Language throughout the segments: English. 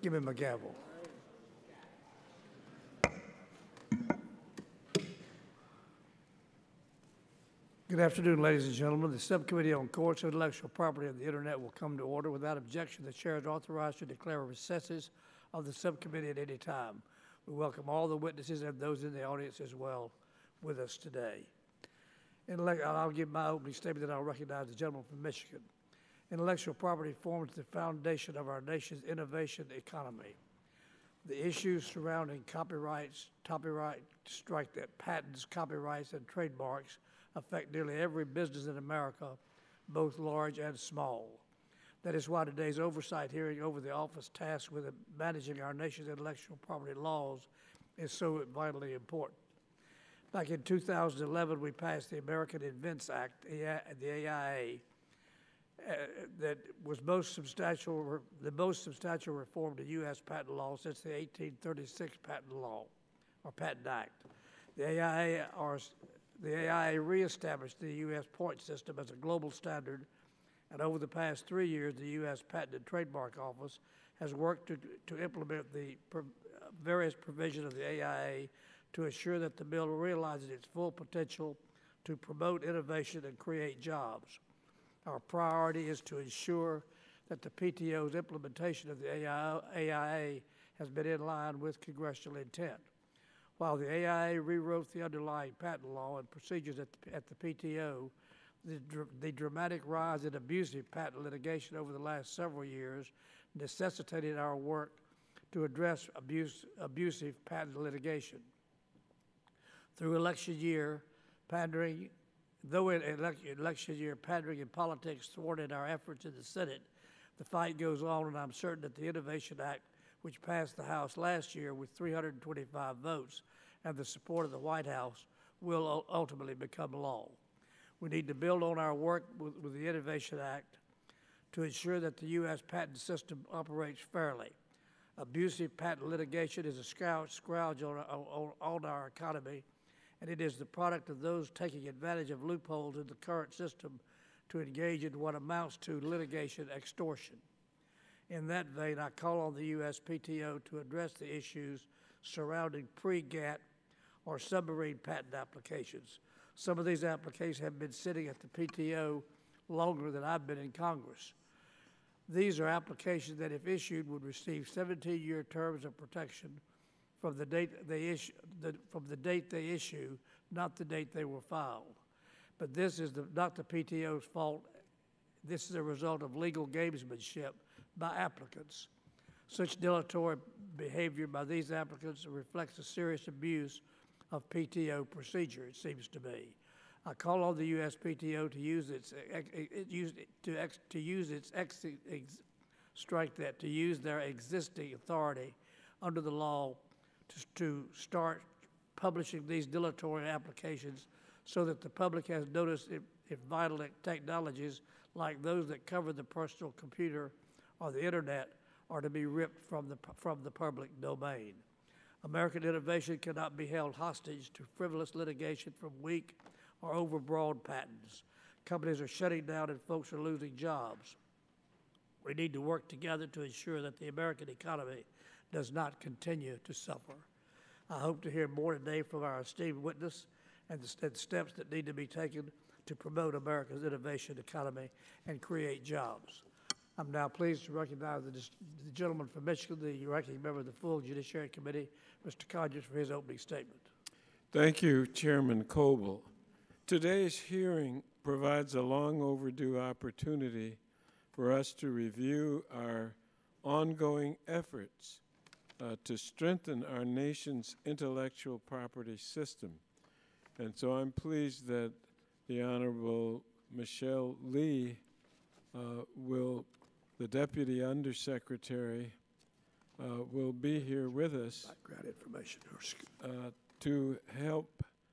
Give me my gavel. Good afternoon, ladies and gentlemen. The Subcommittee on Courts, Intellectual Property, and the Internet will come to order. Without objection, the chair is authorized to declare recesses of the subcommittee at any time. We welcome all the witnesses and those in the audience as well with us today. I'll give my opening statement, then I'll recognize the gentleman from Michigan. Intellectual property forms the foundation of our nation's innovation economy. The issues surrounding copyrights, patents, copyrights, and trademarks affect nearly every business in America, both large and small. That is why today's oversight hearing over the office tasked with managing our nation's intellectual property laws is so vitally important. Back in 2011, we passed the American Invents Act, the AIA, that was the most substantial reform to U.S. patent law since the 1836 patent law, or Patent Act. The AIA reestablished the U.S. point system as a global standard, and over the past 3 years, the U.S. Patent and Trademark Office has worked to implement the various provisions of the AIA to ensure that the bill realizes its full potential to promote innovation and create jobs. Our priority is to ensure that the PTO's implementation of the AIA has been in line with congressional intent. While the AIA rewrote the underlying patent law and procedures at the PTO, the dramatic rise in abusive patent litigation over the last several years necessitated our work to address abusive patent litigation. Through election year, pandering and politics thwarted our efforts in the Senate, the fight goes on, and I'm certain that the Innovation Act, which passed the House last year with 325 votes and the support of the White House, will ultimately become law. We need to build on our work with the Innovation Act to ensure that the U.S. patent system operates fairly. Abusive patent litigation is a scourge on our economy, and it is the product of those taking advantage of loopholes in the current system to engage in what amounts to litigation extortion. In that vein, I call on the USPTO to address the issues surrounding pre-GATT or submarine patent applications. Some of these applications have been sitting at the PTO longer than I've been in Congress. These are applications that, if issued, would receive 17-year terms of protection from the date they issue, not the date they were filed. But this is not the PTO's fault. This is a result of legal gamesmanship by applicants. Such dilatory behavior by these applicants reflects a serious abuse of PTO procedure, it seems to me. I call on the USPTO to use their existing authority under the law to start publishing these dilatory applications so that the public has noticed if vital technologies like those that cover the personal computer or the internet are to be ripped from the public domain. American innovation cannot be held hostage to frivolous litigation from weak or overbroad patents. Companies are shutting down and folks are losing jobs. We need to work together to ensure that the American economy does not continue to suffer. I hope to hear more today from our esteemed witness and the steps that need to be taken to promote America's innovation economy and create jobs. I'm now pleased to recognize the gentleman from Michigan, the ranking member of the full Judiciary Committee, Mr. Conyers, for his opening statement. Thank you, Chairman Coble. Today's hearing provides a long overdue opportunity for us to review our ongoing efforts to strengthen our nation's intellectual property system. And so I'm pleased that the Honorable Michelle Lee the Deputy Undersecretary, will be here with us background information to help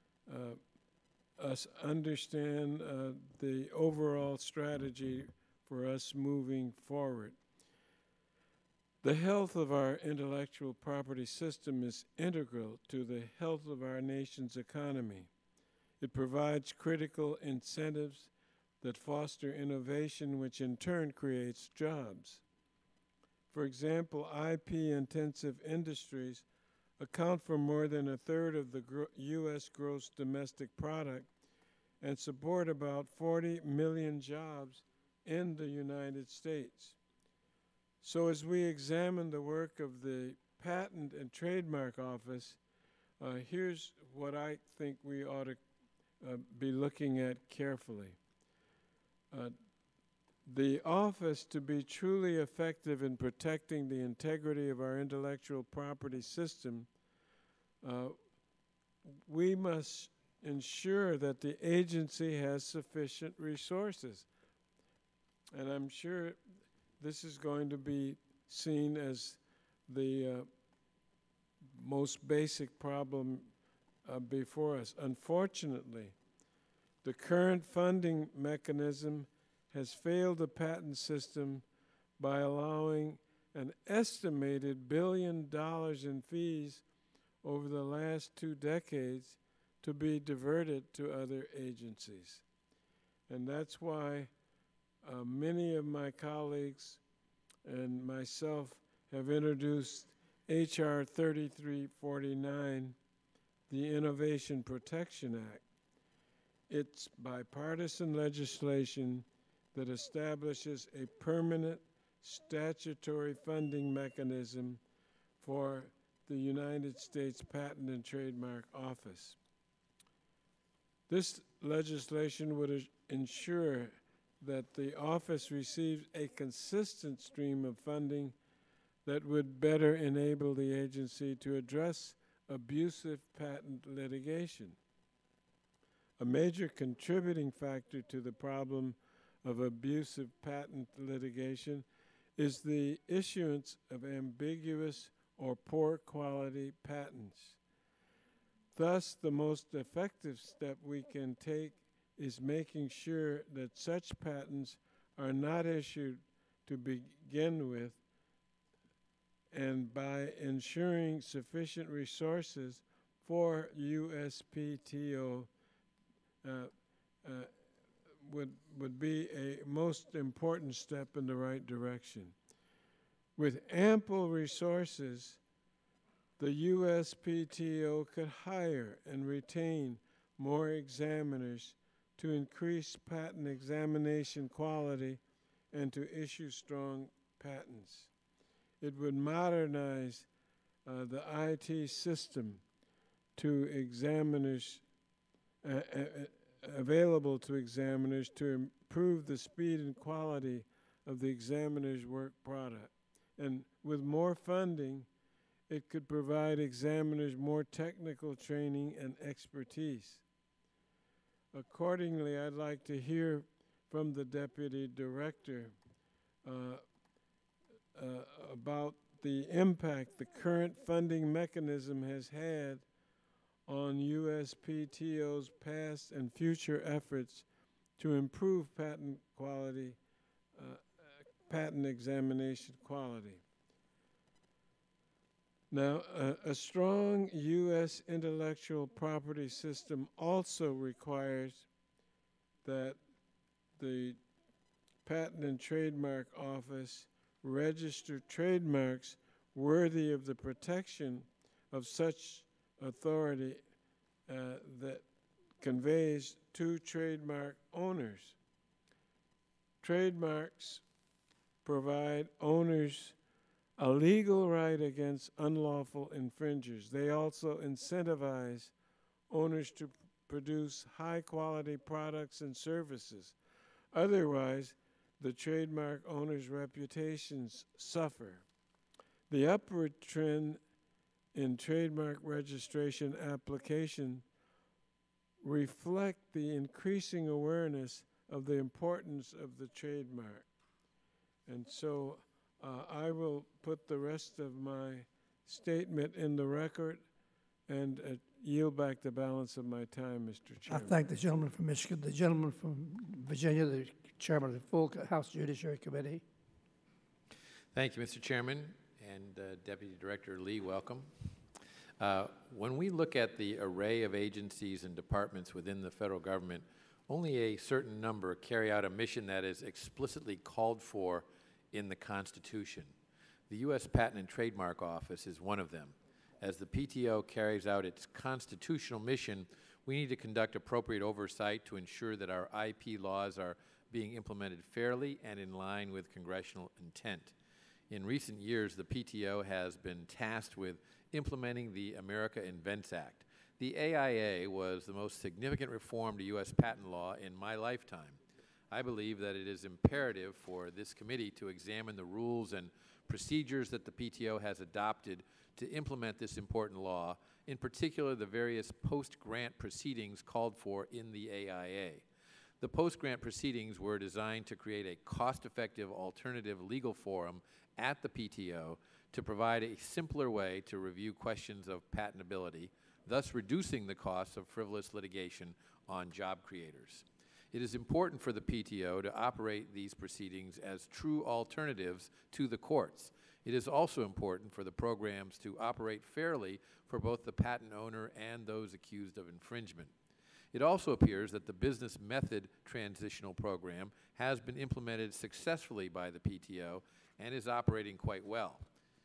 us understand the overall strategy for us moving forward. The health of our intellectual property system is integral to the health of our nation's economy. It provides critical incentives that foster innovation, which in turn creates jobs. For example, IP-intensive industries account for more than a third of the U.S. gross domestic product and support about 40 million jobs in the United States. So as we examine the work of the Patent and Trademark Office, here's what I think we ought to be looking at carefully. The office, to be truly effective in protecting the integrity of our intellectual property system, we must ensure that the agency has sufficient resources. And I'm sure this is going to be seen as the most basic problem before us. Unfortunately, the current funding mechanism has failed the patent system by allowing an estimated $1 billion in fees over the last 2 decades to be diverted to other agencies. And that's why many of my colleagues and myself have introduced H.R. 3349, the Innovation Protection Act. It's bipartisan legislation that establishes a permanent statutory funding mechanism for the United States Patent and Trademark Office. This legislation would ensure that the office receives a consistent stream of funding that would better enable the agency to address abusive patent litigation. A major contributing factor to the problem of abusive patent litigation is the issuance of ambiguous or poor quality patents. Thus, the most effective step we can take is making sure that such patents are not issued to begin with, and by ensuring sufficient resources for USPTO would be a most important step in the right direction. With ample resources, the USPTO could hire and retain more examiners to increase patent examination quality and to issue strong patents. It would modernize the IT system to examiners, available to examiners, to improve the speed and quality of the examiner's work product. And with more funding, it could provide examiners more technical training and expertise. Accordingly, I'd like to hear from the Deputy Director about the impact the current funding mechanism has had on USPTO's past and future efforts to improve patent quality, patent examination quality. Now, a strong U.S. intellectual property system also requires that the Patent and Trademark Office register trademarks worthy of the protection of such authority that conveys to trademark owners. Trademarks provide owners a legal right against unlawful infringers. They also incentivize owners to produce high-quality products and services. Otherwise, the trademark owner's reputations suffer. The upward trend in trademark registration application reflect the increasing awareness of the importance of the trademark. And so I will put the rest of my statement in the record and yield back the balance of my time, Mr. Chairman. I thank the gentleman from Michigan, the gentleman from Virginia, the chairman of the full House Judiciary Committee. Thank you, Mr. Chairman, and Deputy Director Lee, welcome. When we look at the array of agencies and departments within the federal government, only a certain number carry out a mission that is explicitly called for in the Constitution. The U.S. Patent and Trademark Office is one of them. As the PTO carries out its constitutional mission, we need to conduct appropriate oversight to ensure that our IP laws are being implemented fairly and in line with congressional intent. In recent years, the PTO has been tasked with implementing the America Invents Act. The AIA was the most significant reform to U.S. patent law in my lifetime. I believe that it is imperative for this committee to examine the rules and procedures that the PTO has adopted to implement this important law, in particular the various post-grant proceedings called for in the AIA. The post-grant proceedings were designed to create a cost-effective alternative legal forum at the PTO to provide a simpler way to review questions of patentability, thus reducing the costs of frivolous litigation on job creators. It is important for the PTO to operate these proceedings as true alternatives to the courts. It is also important for the programs to operate fairly for both the patent owner and those accused of infringement. It also appears that the business method transitional program has been implemented successfully by the PTO and is operating quite well.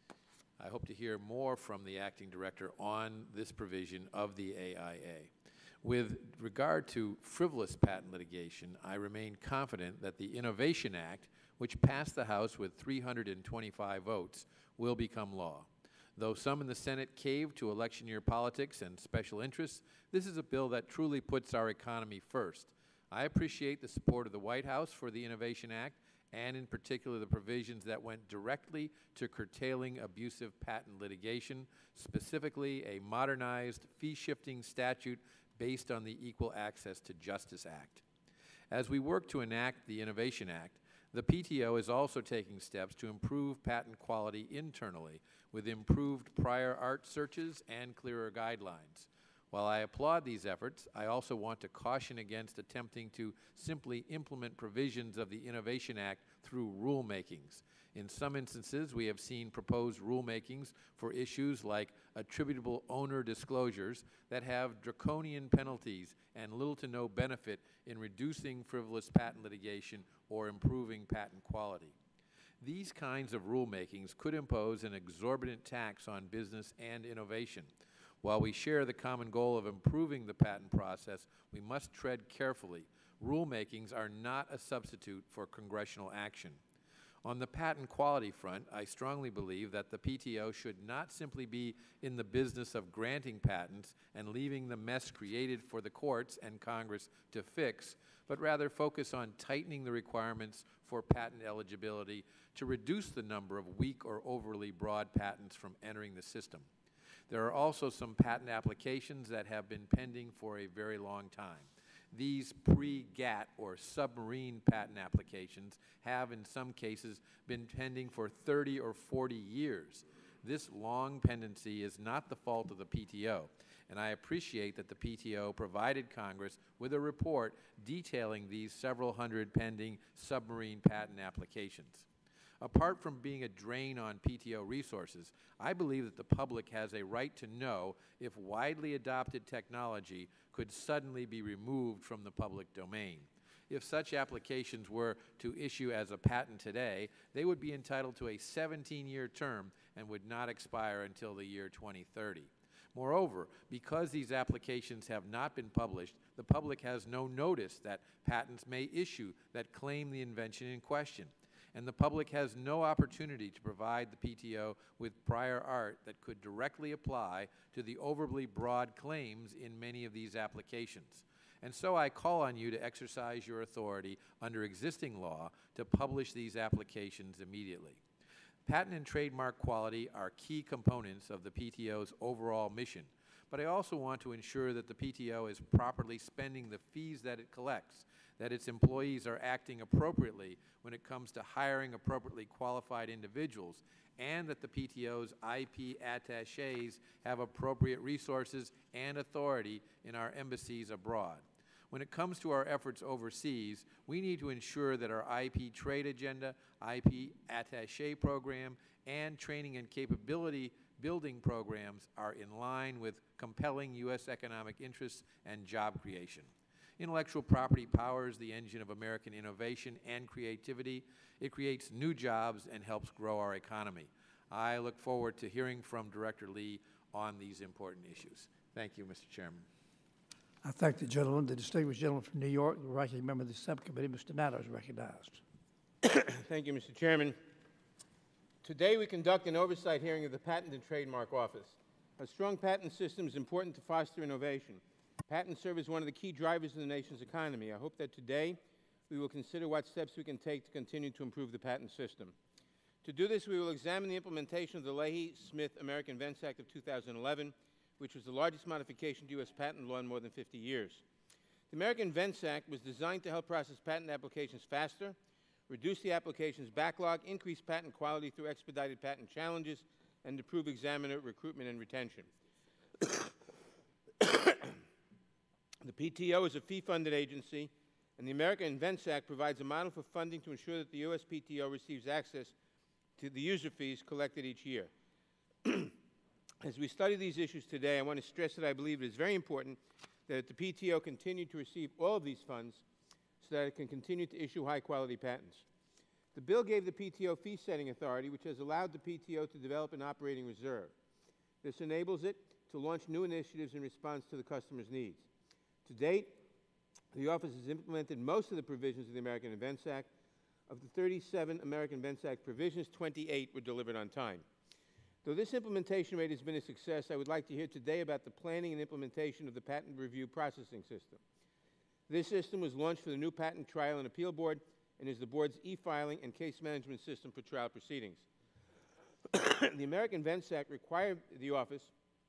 I hope to hear more from the acting director on this provision of the AIA. With regard to frivolous patent litigation, I remain confident that the Innovation Act, which passed the House with 325 votes, will become law. Though some in the Senate caved to election year politics and special interests, this is a bill that truly puts our economy first. I appreciate the support of the White House for the Innovation Act, and in particular the provisions that went directly to curtailing abusive patent litigation, specifically a modernized fee-shifting statute based on the Equal Access to Justice Act. As we work to enact the Innovation Act, the PTO is also taking steps to improve patent quality internally with improved prior art searches and clearer guidelines. While I applaud these efforts, I also want to caution against attempting to simply implement provisions of the Innovation Act through rulemakings. In some instances, we have seen proposed rulemakings for issues like attributable owner disclosures that have draconian penalties and little to no benefit in reducing frivolous patent litigation or improving patent quality. These kinds of rulemakings could impose an exorbitant tax on business and innovation. While we share the common goal of improving the patent process, we must tread carefully. Rulemakings are not a substitute for congressional action. On the patent quality front, I strongly believe that the PTO should not simply be in the business of granting patents and leaving the mess created for the courts and Congress to fix, but rather focus on tightening the requirements for patent eligibility to reduce the number of weak or overly broad patents from entering the system. There are also some patent applications that have been pending for a very long time. These pre-GATT or submarine patent applications have in some cases been pending for 30 or 40 years. This long pendency is not the fault of the PTO, and I appreciate that the PTO provided Congress with a report detailing these several hundred pending submarine patent applications. Apart from being a drain on PTO resources, I believe that the public has a right to know if widely adopted technology could suddenly be removed from the public domain. If such applications were to issue as a patent today, they would be entitled to a 17-year term and would not expire until the year 2030. Moreover, because these applications have not been published, the public has no notice that patents may issue that claim the invention in question. And the public has no opportunity to provide the PTO with prior art that could directly apply to the overly broad claims in many of these applications. And so I call on you to exercise your authority under existing law to publish these applications immediately. Patent and trademark quality are key components of the PTO's overall mission, but I also want to ensure that the PTO is properly spending the fees that it collects, that its employees are acting appropriately when it comes to hiring appropriately qualified individuals, and that the PTO's IP attachés have appropriate resources and authority in our embassies abroad. When it comes to our efforts overseas, we need to ensure that our IP trade agenda, IP attaché program, and training and capability building programs are in line with compelling U.S. economic interests and job creation. Intellectual property powers the engine of American innovation and creativity. It creates new jobs and helps grow our economy. I look forward to hearing from Director Lee on these important issues. Thank you, Mr. Chairman. I thank the gentleman, the distinguished gentleman from New York, the ranking member of the subcommittee, Mr. Natter, is recognized. Thank you, Mr. Chairman. Today we conduct an oversight hearing of the Patent and Trademark Office. A strong patent system is important to foster innovation. Patents serve as one of the key drivers of the nation's economy. I hope that today we will consider what steps we can take to continue to improve the patent system. To do this, we will examine the implementation of the Leahy-Smith American Invents Act of 2011, which was the largest modification to U.S. patent law in more than 50 years. The American Invents Act was designed to help process patent applications faster, reduce the application's backlog, increase patent quality through expedited patent challenges, and improve examiner recruitment and retention. The PTO is a fee-funded agency, and the American Invents Act provides a model for funding to ensure that the USPTO receives access to the user fees collected each year. As we study these issues today, I want to stress that I believe it is very important that the PTO continue to receive all of these funds so that it can continue to issue high-quality patents. The bill gave the PTO fee-setting authority, which has allowed the PTO to develop an operating reserve. This enables it to launch new initiatives in response to the customer's needs. To date, the office has implemented most of the provisions of the American Invents Act. Of the 37 American Invents Act provisions, 28 were delivered on time. Though this implementation rate has been a success, I would like to hear today about the planning and implementation of the Patent Review Processing System. This system was launched for the new Patent Trial and Appeal Board and is the Board's e-filing and case management system for trial proceedings. The American Invents Act required the office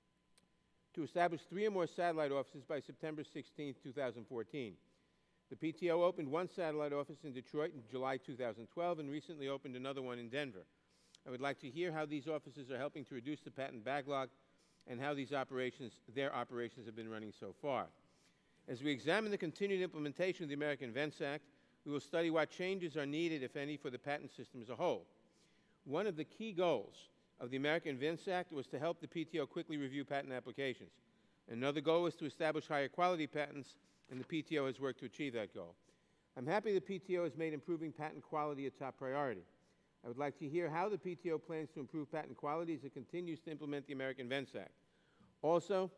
to establish 3 or more satellite offices by September 16, 2014. The PTO opened one satellite office in Detroit in July 2012 and recently opened another one in Denver. I would like to hear how these offices are helping to reduce the patent backlog and how their operations have been running so far. As we examine the continued implementation of the American Invents Act, we will study what changes are needed, if any, for the patent system as a whole. One of the key goals of the American Invents Act was to help the PTO quickly review patent applications. Another goal was to establish higher quality patents, and the PTO has worked to achieve that goal. I'm happy the PTO has made improving patent quality a top priority. I would like to hear how the PTO plans to improve patent quality as it continues to implement the American Invents Act. Also,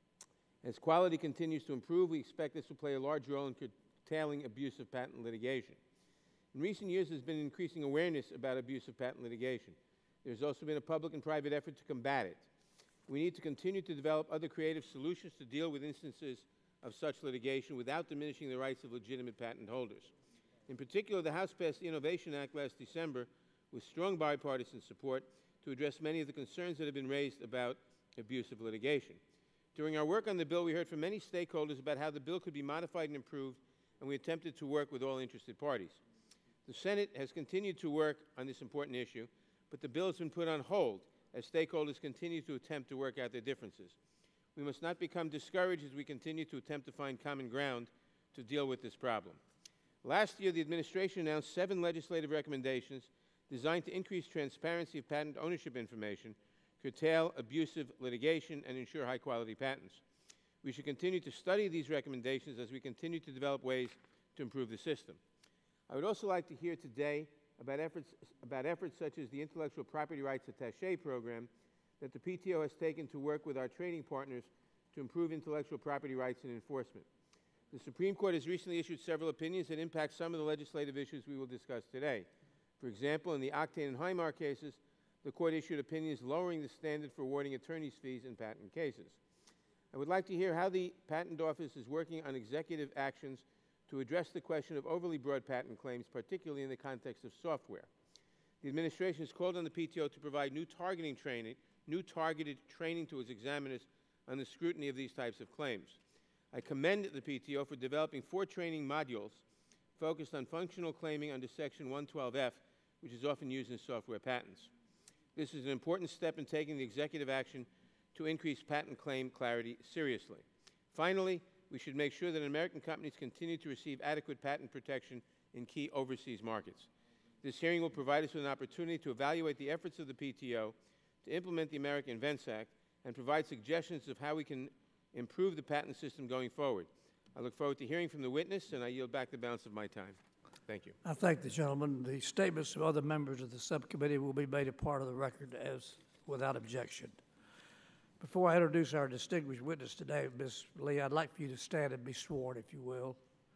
as quality continues to improve, we expect this will play a large role in curtailing abusive patent litigation. In recent years, there's been increasing awareness about abusive patent litigation. There's also been a public and private effort to combat it. We need to continue to develop other creative solutions to deal with instances of such litigation without diminishing the rights of legitimate patent holders. In particular, the House passed the Innovation Act last December with strong bipartisan support to address many of the concerns that have been raised about abusive litigation. During our work on the bill, we heard from many stakeholders about how the bill could be modified and improved, and we attempted to work with all interested parties. The Senate has continued to work on this important issue, but the bill has been put on hold as stakeholders continue to attempt to work out their differences. We must not become discouraged as we continue to attempt to find common ground to deal with this problem. Last year, the administration announced 7 legislative recommendations designed to increase transparency of patent ownership information, curtail abusive litigation, and ensure high-quality patents. We should continue to study these recommendations as we continue to develop ways to improve the system. I would also like to hear today about efforts such as the Intellectual Property Rights Attaché Program that the PTO has taken to work with our trading partners to improve intellectual property rights and enforcement. The Supreme Court has recently issued several opinions that impact some of the legislative issues we will discuss today. For example, in the Octane and Highmark cases, the Court issued opinions lowering the standard for awarding attorney's fees in patent cases. I would like to hear how the Patent Office is working on executive actions to address the question of overly broad patent claims, particularly in the context of software. The administration has called on the PTO to provide new targeted training to its examiners on the scrutiny of these types of claims. I commend the PTO for developing 4 training modules focused on functional claiming under Section 112F, which is often used in software patents. This is an important step in taking the executive action to increase patent claim clarity seriously. Finally, we should make sure that American companies continue to receive adequate patent protection in key overseas markets. This hearing will provide us with an opportunity to evaluate the efforts of the PTO to implement the American Invents Act and provide suggestions of how we can improve the patent system going forward. I look forward to hearing from the witness, and I yield back the balance of my time. Thank you. I thank the gentleman. The statements of other members of the subcommittee will be made a part of the record as without objection. Before I introduce our distinguished witness today, Ms. Lee, I'd like for you to stand and be sworn, if you will.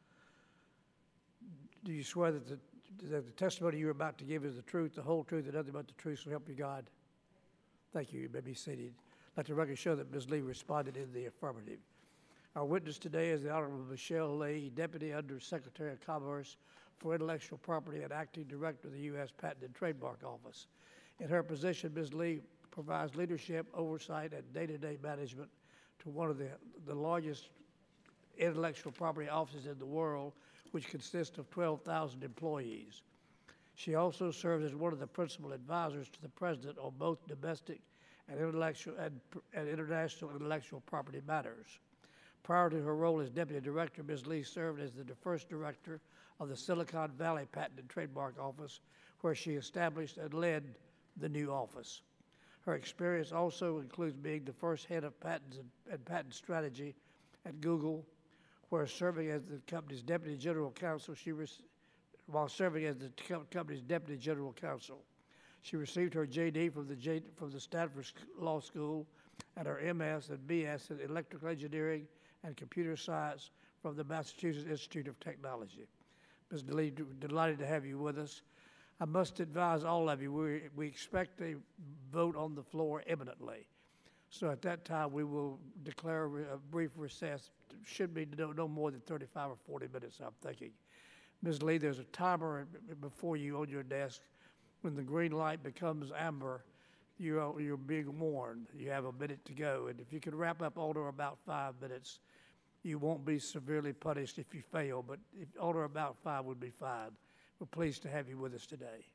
Do you swear that the testimony you're about to give is the truth, the whole truth, and nothing but the truth, so help you God? Thank you. You may be seated. Let the record show that Ms. Lee responded in the affirmative. Our witness today is the Honorable Michelle Lee, Deputy Under Secretary of Commerce for Intellectual Property and Acting Director of the U.S. Patent and Trademark Office. In her position, Ms. Lee provides leadership, oversight, and day-to-day management to one of the largest intellectual property offices in the world, which consists of 12,000 employees. She also serves as one of the principal advisors to the President on both domestic and international intellectual property matters. Prior to her role as Deputy Director, Ms. Lee served as the first Director of the Silicon Valley Patent and Trademark Office, where she established and led the new office. Her experience also includes being the first head of patents and patent strategy at Google, where serving as the company's Deputy General Counsel, while serving as the company's Deputy General Counsel. She received her JD from the Stanford Law School and her MS and BS in Electrical Engineering and Computer Science from the Massachusetts Institute of Technology. Ms. Lee, delighted to have you with us. I must advise all of you, we expect a vote on the floor imminently. So at that time, we will declare a brief recess. Should be no more than 35 or 40 minutes, I'm thinking. Ms. Lee, there's a timer before you on your desk. When the green light becomes amber, you're being warned. You have a minute to go. And if you can wrap up under about 5 minutes, you won't be severely punished if you fail, but under about 5 would be fine. We're pleased to have you with us today.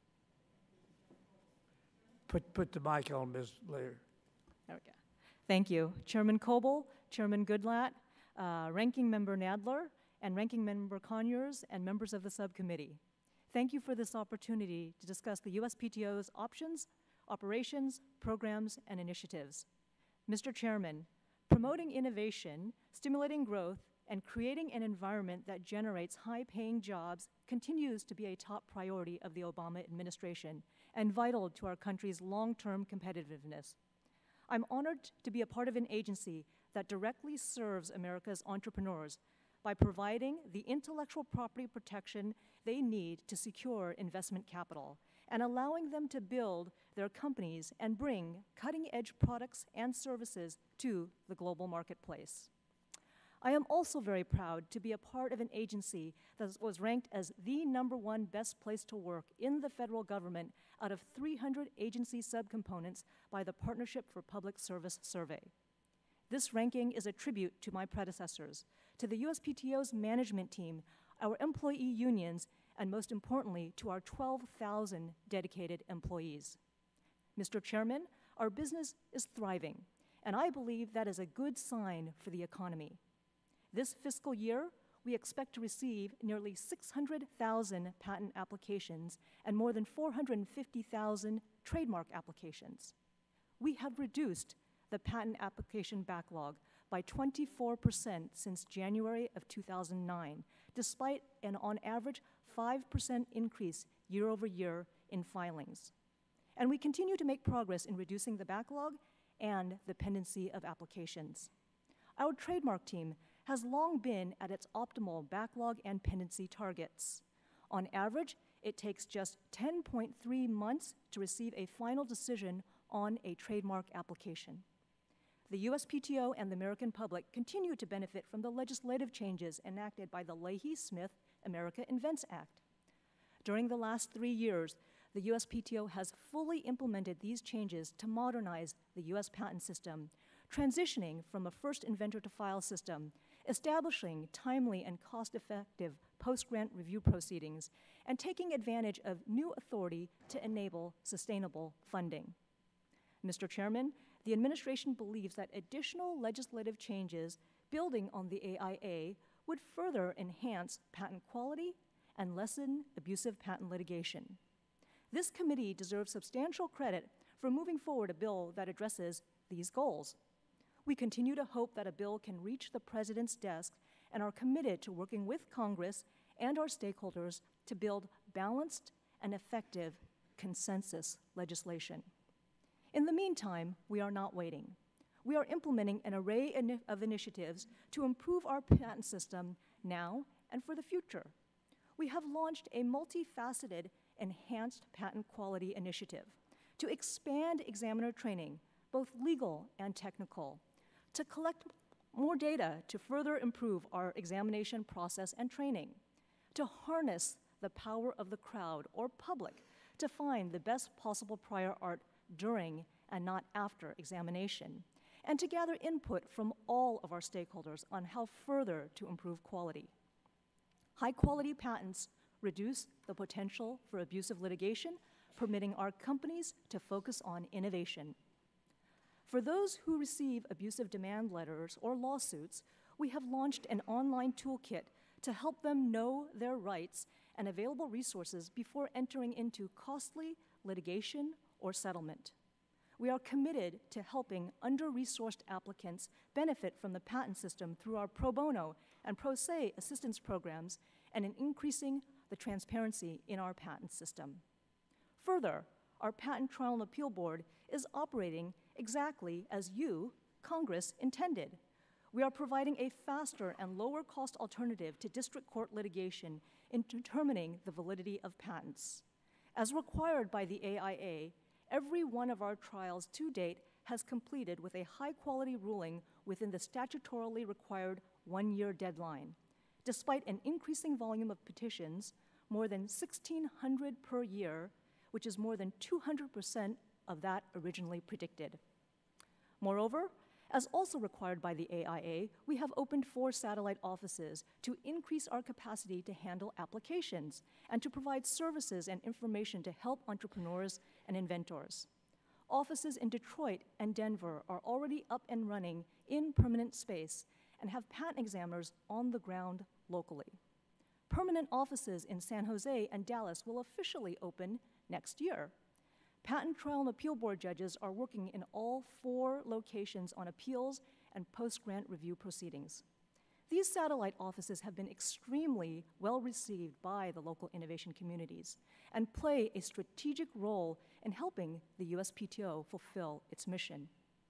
Put the mic on, Ms. Lear. There we go. Thank you. Chairman Coble, Chairman Goodlatte, Ranking Member Nadler, and Ranking Member Conyers, and members of the subcommittee. Thank you for this opportunity to discuss the USPTO's options, operations, programs, and initiatives. Mr. Chairman, promoting innovation, stimulating growth, and creating an environment that generates high-paying jobs continues to be a top priority of the Obama administration and vital to our country's long-term competitiveness. I'm honored to be a part of an agency that directly serves America's entrepreneurs by providing the intellectual property protection they need to secure investment capital and allowing them to build their companies and bring cutting-edge products and services to the global marketplace. I am also very proud to be a part of an agency that was ranked as the #1 best place to work in the federal government out of 300 agency subcomponents by the Partnership for Public Service Survey. This ranking is a tribute to my predecessors, to the USPTO's management team, our employee unions, and most importantly, to our 12,000 dedicated employees. Mr. Chairman, our business is thriving, and I believe that is a good sign for the economy. This fiscal year, we expect to receive nearly 600,000 patent applications and more than 450,000 trademark applications. We have reduced the patent application backlog by 24% since January of 2009, despite an on average 5% increase year over year in filings. And we continue to make progress in reducing the backlog and the pendency of applications. Our trademark team has long been at its optimal backlog and pendency targets. On average, it takes just 10.3 months to receive a final decision on a trademark application. The USPTO and the American public continue to benefit from the legislative changes enacted by the Leahy-Smith America Invents Act. During the last 3 years, the USPTO has fully implemented these changes to modernize the U.S. patent system, transitioning from a first inventor to file system, establishing timely and cost-effective post-grant review proceedings, and taking advantage of new authority to enable sustainable funding. Mr. Chairman, the administration believes that additional legislative changes building on the AIA would further enhance patent quality and lessen abusive patent litigation. This committee deserves substantial credit for moving forward a bill that addresses these goals. We continue to hope that a bill can reach the President's desk and are committed to working with Congress and our stakeholders to build balanced and effective consensus legislation. In the meantime, we are not waiting. We are implementing an array of initiatives to improve our patent system now and for the future. We have launched a multifaceted enhanced patent quality initiative to expand examiner training, both legal and technical, to collect more data to further improve our examination process and training, to harness the power of the crowd or public to find the best possible prior art during and not after examination, and to gather input from all of our stakeholders on how further to improve quality. High-quality patents reduce the potential for abusive litigation, permitting our companies to focus on innovation. For those who receive abusive demand letters or lawsuits, we have launched an online toolkit to help them know their rights and available resources before entering into costly litigation or settlement. We are committed to helping under-resourced applicants benefit from the patent system through our pro bono and pro se assistance programs and in increasing the transparency in our patent system. Further, our Patent Trial and Appeal Board is operating exactly as you, Congress, intended. We are providing a faster and lower-cost alternative to district court litigation in determining the validity of patents. As required by the AIA, every one of our trials to date has completed with a high-quality ruling within the statutorily required one-year deadline. Despite an increasing volume of petitions, more than 1,600 per year, which is more than 200% of that originally predicted. Moreover, as also required by the AIA, we have opened 4 satellite offices to increase our capacity to handle applications and to provide services and information to help entrepreneurs and inventors. Offices in Detroit and Denver are already up and running in permanent space and have patent examiners on the ground locally. Permanent offices in San Jose and Dallas will officially open next year. Patent Trial and Appeal Board judges are working in all 4 locations on appeals and post-grant review proceedings. These satellite offices have been extremely well received by the local innovation communities and play a strategic role in helping the USPTO fulfill its mission.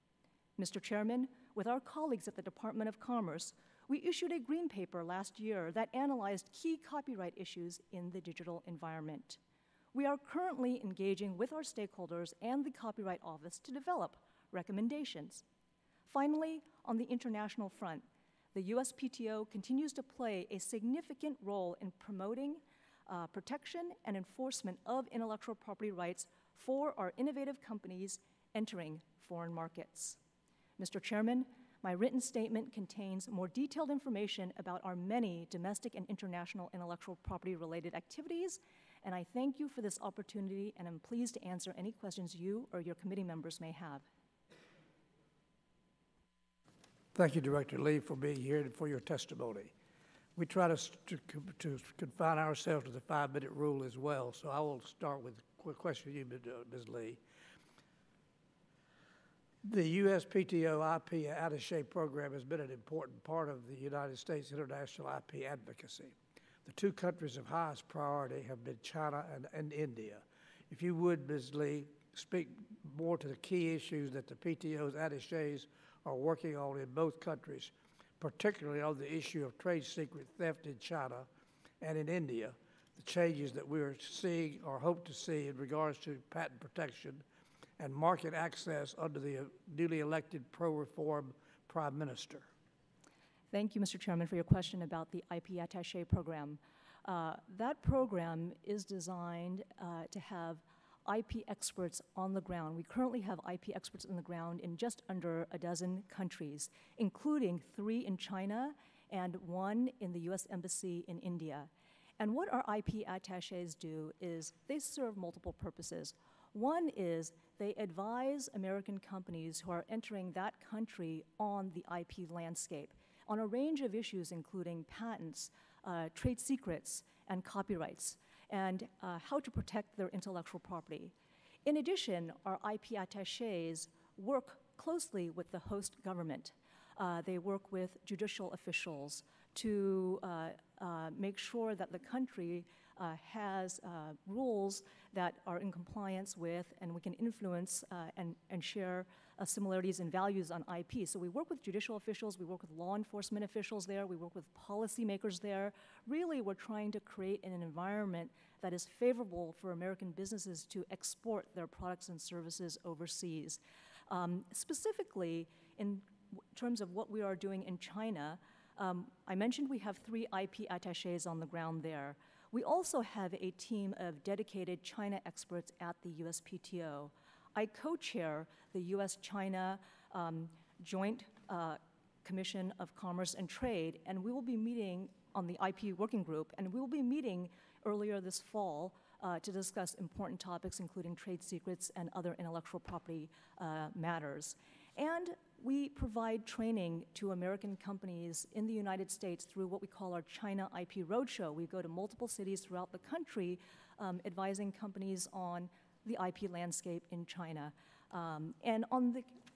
Mr. Chairman, with our colleagues at the Department of Commerce, we issued a green paper last year that analyzed key copyright issues in the digital environment. We are currently engaging with our stakeholders and the Copyright Office to develop recommendations. Finally, on the international front, the USPTO continues to play a significant role in promoting protection and enforcement of intellectual property rights for our innovative companies entering foreign markets. Mr. Chairman, my written statement contains more detailed information about our many domestic and international intellectual property-related activities, and I thank you for this opportunity, and I'm pleased to answer any questions you or your committee members may have. Thank you, Director Lee, for being here and for your testimony. We try to confine ourselves to the 5-minute rule as well, so I will start with a quick question to you, Ms. Lee. The USPTO IP Attaché program has been an important part of the United States international IP advocacy. The 2 countries of highest priority have been China and India. If you would, Ms. Lee, speak more to the key issues that the PTO's attachés are working on in both countries, particularly on the issue of trade secret theft in China and in India, the changes that we are seeing or hope to see in regards to patent protection and market access under the newly elected pro-reform Prime Minister. Thank you, Mr. Chairman, for your question about the IP Attaché program. That program is designed to have IP experts on the ground. We currently have IP experts on the ground in just under a dozen countries, including 3 in China and 1 in the U.S. Embassy in India. And what our IP attachés do is they serve multiple purposes. One is they advise American companies who are entering that country on the IP landscape on a range of issues, including patents, trade secrets, and copyrights, and how to protect their intellectual property. In addition, our IP attachés work closely with the host government. They work with judicial officials to make sure that the country has rules that are in compliance with, and we can influence and share similarities and values on IP. So we work with judicial officials, we work with law enforcement officials there, we work with policymakers there. Really, we're trying to create an environment that is favorable for American businesses to export their products and services overseas. Specifically, in terms of what we are doing in China, I mentioned we have 3 IP attachés on the ground there. We also have a team of dedicated China experts at the USPTO. I co-chair the U.S.-China Joint Commission of Commerce and Trade, and we will be meeting on the IP working group, and we will be meeting earlier this fall to discuss important topics, including trade secrets and other intellectual property matters. And we provide training to American companies in the United States through what we call our China IP Roadshow. We go to multiple cities throughout the country advising companies on the IP landscape in China. And on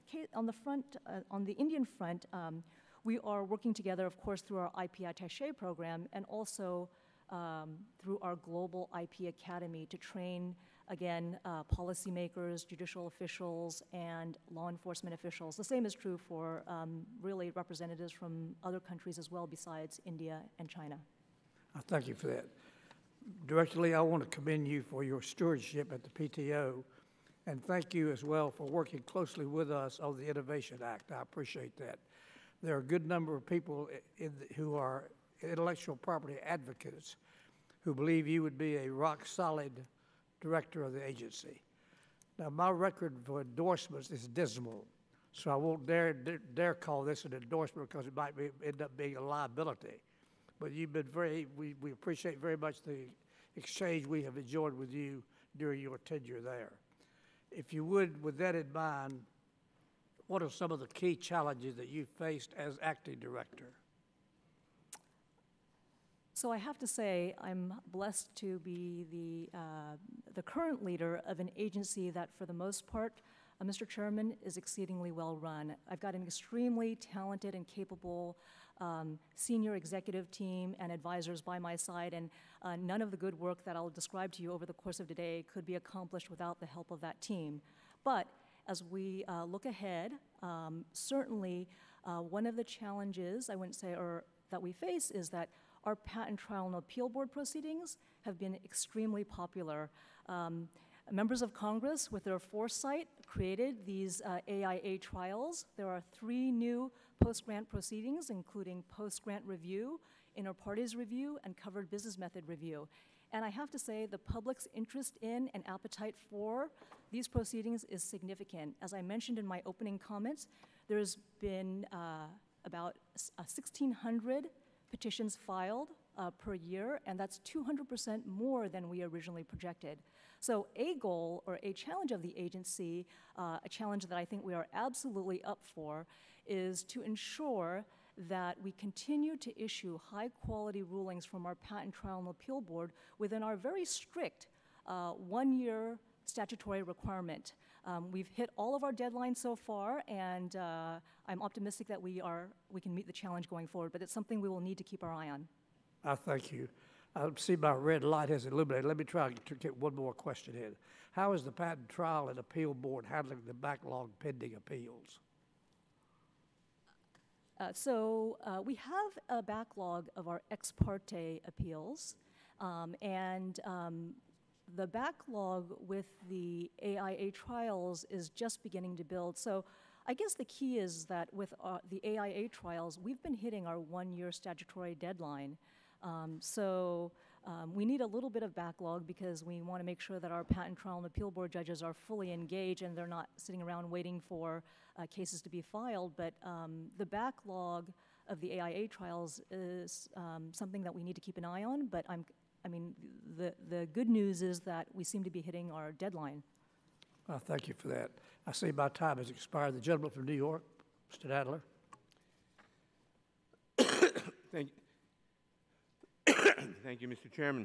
the Indian front, we are working together, of course, through our IP Attaché program and also through our Global IP Academy to train, again, policymakers, judicial officials, and law enforcement officials. The same is true for really representatives from other countries as well besides India and China. Thank you for that. Director Lee, I want to commend you for your stewardship at the PTO, and thank you as well for working closely with us on the Innovation Act. I appreciate that. There are a good number of people who are intellectual property advocates who believe you would be a rock-solid director of the agency. Now, my record for endorsements is dismal, so I won't dare call this an endorsement because it might end up being a liability. But you've been we appreciate very much the exchange we have enjoyed with you during your tenure there. If you would, with that in mind, what are some of the key challenges that you faced as acting director? So I have to say I'm blessed to be the current leader of an agency that, for the most part, Mr. Chairman, is exceedingly well run. I've got an extremely talented and capable senior executive team and advisors by my side, and none of the good work that I'll describe to you over the course of today could be accomplished without the help of that team. But as we look ahead, certainly one of the challenges, I wouldn't say, or that we face is that our patent trial and appeal board proceedings have been extremely popular. Members of Congress, with their foresight, created these AIA trials. There are 3 new post-grant proceedings, including post-grant review, inter partes review, and covered business method review. And I have to say the public's interest in and appetite for these proceedings is significant. As I mentioned in my opening comments, there's been about 1,600 petitions filed per year, and that's 200% more than we originally projected. So a goal or a challenge of the agency, a challenge that I think we are absolutely up for, is to ensure that we continue to issue high-quality rulings from our Patent Trial and Appeal Board within our very strict 1-year statutory requirement. We've hit all of our deadlines so far, and I'm optimistic that we can meet the challenge going forward, but it's something we will need to keep our eye on. I thank you. I see my red light has illuminated. Let me try to get one more question in. How is the Patent Trial and Appeal Board handling the backlog pending appeals? So we have a backlog of our ex parte appeals, and the backlog with the AIA trials is just beginning to build. So I guess the key is that with the AIA trials, we've been hitting our 1-year statutory deadline. We need a little bit of backlog because we want to make sure that our Patent Trial and Appeal Board judges are fully engaged and they're not sitting around waiting for cases to be filed. But the backlog of the AIA trials is something that we need to keep an eye on. But the good news is that we seem to be hitting our deadline. Thank you for that. I see my time has expired. The gentleman from New York, Mr. Nadler. Thank you. Thank you, Mr. Chairman.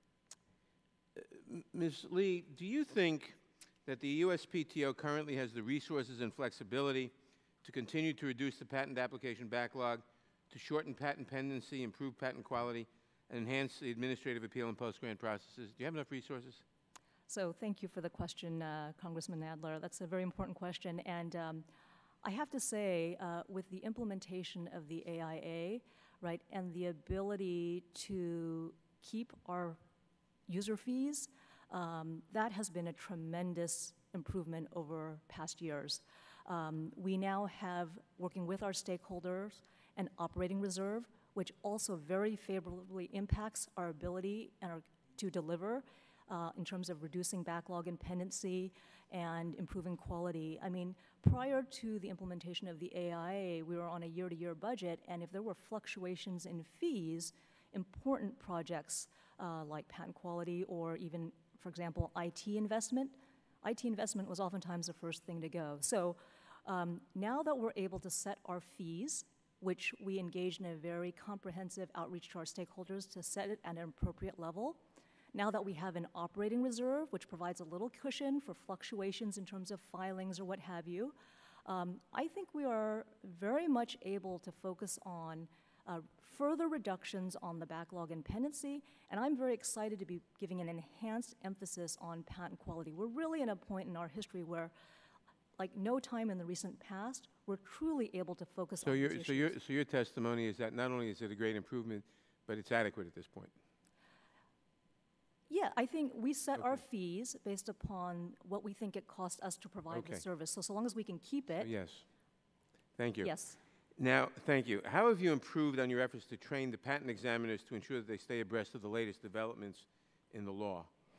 Ms. Lee, do you think that the USPTO currently has the resources and flexibility to continue to reduce the patent application backlog, to shorten patent pendency, improve patent quality, and enhance the administrative appeal and post-grant processes? Do you have enough resources? So thank you for the question, Congressman Nadler. That's a very important question. And I have to say, with the implementation of the AIA, right, and the ability to keep our user fees, that has been a tremendous improvement over past years. We now have, working with our stakeholders, an operating reserve, which also very favorably impacts our ability to deliver in terms of reducing backlog and pendency and improving quality. I mean, prior to the implementation of the AIA, we were on a year-to-year budget, and if there were fluctuations in fees, important projects like patent quality or even, for example, IT investment was oftentimes the first thing to go. So now that we're able to set our fees, which we engaged in a very comprehensive outreach to our stakeholders to set it at an appropriate level, now that we have an operating reserve, which provides a little cushion for fluctuations in terms of filings or what have you, I think we are very much able to focus on further reductions on the backlog and pendency, and I'm very excited to be giving an enhanced emphasis on patent quality. We're really at a point in our history where, like no time in the recent past, we're truly able to focus on these issues. So your testimony is that not only is it a great improvement, but it's adequate at this point. Yeah, I think we set our fees based upon what we think it costs us to provide the service. So long as we can keep it. Yes. Thank you. Yes. Now, thank you. How have you improved on your efforts to train the patent examiners to ensure that they stay abreast of the latest developments in the law?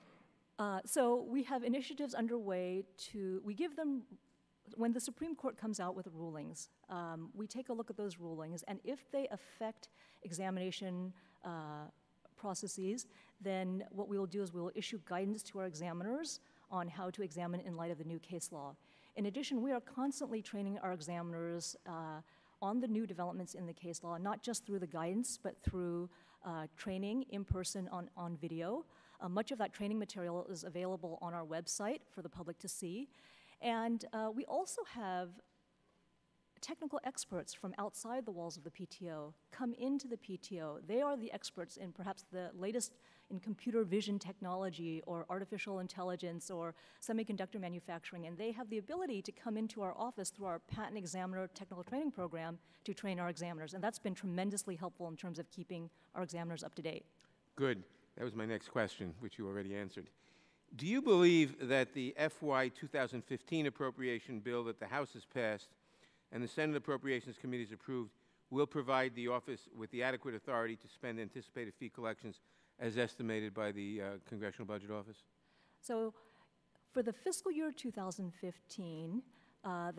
So we have initiatives underway we give them, when the Supreme Court comes out with rulings, we take a look at those rulings, and if they affect examination processes, then what we will do is we will issue guidance to our examiners on how to examine in light of the new case law. In addition, we are constantly training our examiners on the new developments in the case law, not just through the guidance, but through training in person on video. Much of that training material is available on our website for the public to see. And we also have technical experts from outside the walls of the PTO come into the PTO. They are the experts in perhaps the latest in computer vision technology or artificial intelligence or semiconductor manufacturing, and they have the ability to come into our office through our patent examiner technical training program to train our examiners, and that's been tremendously helpful in terms of keeping our examiners up to date. Good. That was my next question, which you already answered. Do you believe that the FY 2015 appropriation bill that the House has passed and the Senate Appropriations Committee has approved will provide the office with the adequate authority to spend anticipated fee collections as estimated by the Congressional Budget Office? So for the fiscal year 2015, the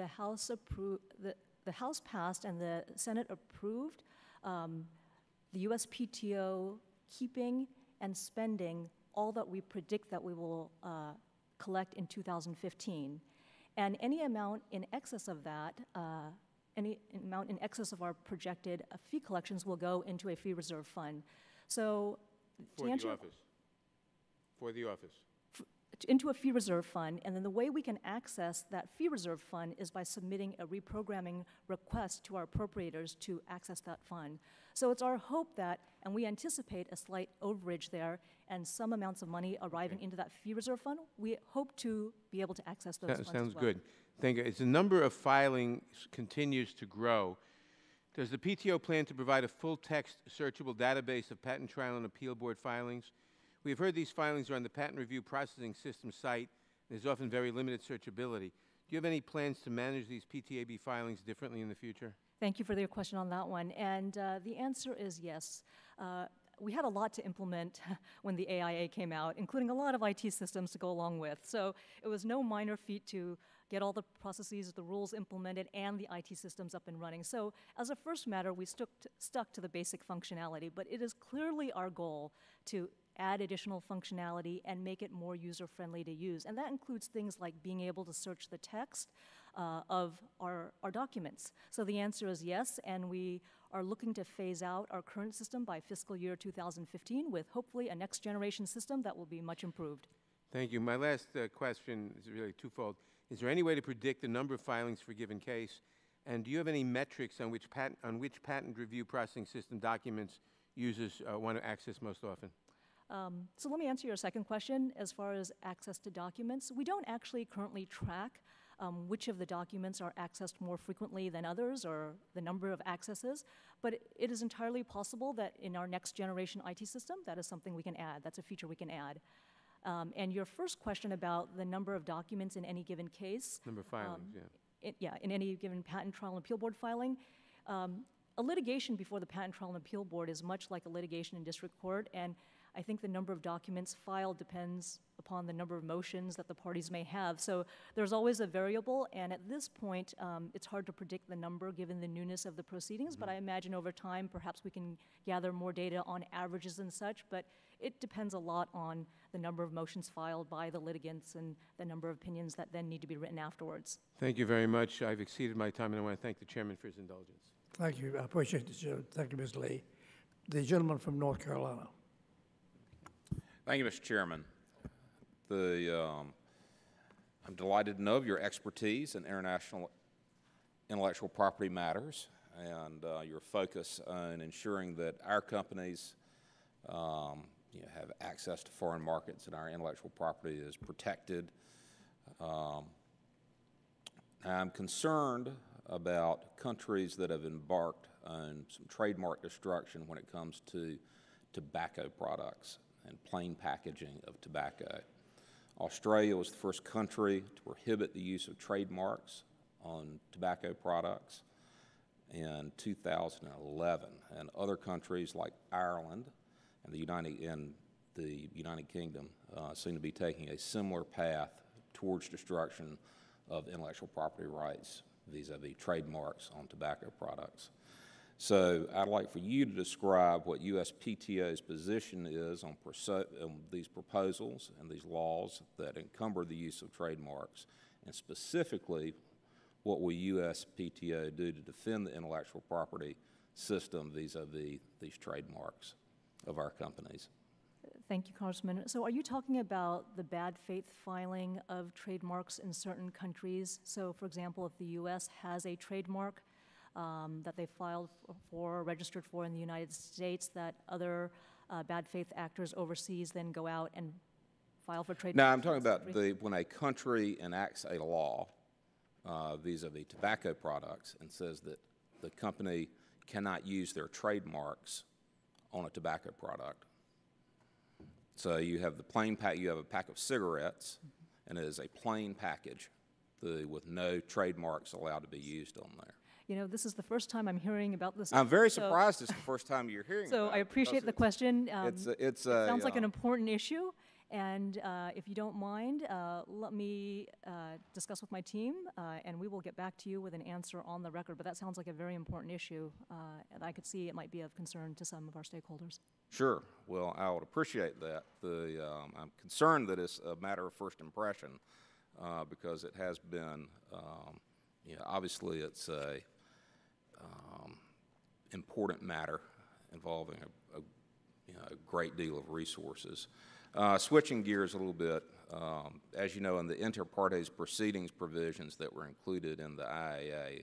House passed and the Senate approved the USPTO keeping and spending all that we predict that we will collect in 2015. And any amount in excess of that, any amount in excess of our projected fee collections will go into a fee reserve fund. So for the office? Into a fee reserve fund, and then the way we can access that fee reserve fund is by submitting a reprogramming request to our appropriators to access that fund. So it's our hope that, and we anticipate a slight overage there and some amounts of money arriving into that fee reserve fund. We hope to be able to access those funds Sounds as well. good. Thank you. As the number of filings continues to grow, does the PTO plan to provide a full-text searchable database of patent trial and appeal board filings? We have heard these filings are on the Patent Review Processing System site. There's often very limited searchability. Do you have any plans to manage these PTAB filings differently in the future? Thank you for your question on that one. And the answer is yes. We had a lot to implement when the AIA came out, including a lot of IT systems to go along with. So it was no minor feat to get all the processes, the rules implemented, and the IT systems up and running. So as a first matter, we stuck to the basic functionality, but it is clearly our goal to add additional functionality and make it more user-friendly to use. And that includes things like being able to search the text of our documents. So the answer is yes, and we are looking to phase out our current system by fiscal year 2015 with hopefully a next-generation system that will be much improved. Thank you. My last question is really twofold. Is there any way to predict the number of filings for a given case? And do you have any metrics on which patent review processing system documents users want to access most often? So let me answer your second question. As far as access to documents, we don't actually currently track which of the documents are accessed more frequently than others, or the number of accesses, but it is entirely possible that in our next generation IT system, that is something we can add. That's a feature we can add. And your first question about the number of documents in any given case. Number of filings, In any given patent trial and appeal board filing. A litigation before the Patent Trial and Appeal Board is much like a litigation in district court, and I think the number of documents filed depends upon the number of motions that the parties may have. So there's always a variable, and at this point, it's hard to predict the number given the newness of the proceedings, but I imagine over time, perhaps we can gather more data on averages and such, but it depends a lot on the number of motions filed by the litigants and the number of opinions that then need to be written afterwards. Thank you very much. I've exceeded my time, and I want to thank the chairman for his indulgence. Thank you. I appreciate it. Thank you, Ms. Lee. The gentleman from North Carolina. Thank you, Mr. Chairman. I'm delighted to know of your expertise in international intellectual property matters and your focus on ensuring that our companies have access to foreign markets and our intellectual property is protected. I'm concerned about countries that have embarked on some trademark destruction when it comes to tobacco products and plain packaging of tobacco. Australia was the first country to prohibit the use of trademarks on tobacco products in 2011, and other countries like Ireland and the United Kingdom seem to be taking a similar path towards destruction of intellectual property rights vis-a-vis trademarks on tobacco products. So I'd like for you to describe what USPTO's position is on these proposals and these laws that encumber the use of trademarks, and specifically, what will USPTO do to defend the intellectual property system vis-a-vis these trademarks of our companies? Thank you, Congressman. So are you talking about the bad faith filing of trademarks in certain countries? So, for example, if the U.S. has a trademark that they filed for, registered for in the United States, that other bad faith actors overseas then go out and file for trademarks? No, I'm talking about when a country enacts a law vis-a-vis tobacco products and says that the company cannot use their trademarks on a tobacco product. So you have the plain pack. You have a pack of cigarettes, and it is a plain package with no trademarks allowed to be used on there. You know, this is the first time I'm hearing about this. I'm very surprised it's the first time you're hearing about it. So I appreciate the question. It sounds like an important issue, and if you don't mind, let me discuss with my team, and we will get back to you with an answer on the record. But that sounds like a very important issue, and I could see it might be of concern to some of our stakeholders. Sure. Well, I would appreciate that. I'm concerned that it's a matter of first impression because it has been, obviously it's a important matter involving a great deal of resources. Switching gears a little bit, as you know, in the inter partes proceedings provisions that were included in the IAA,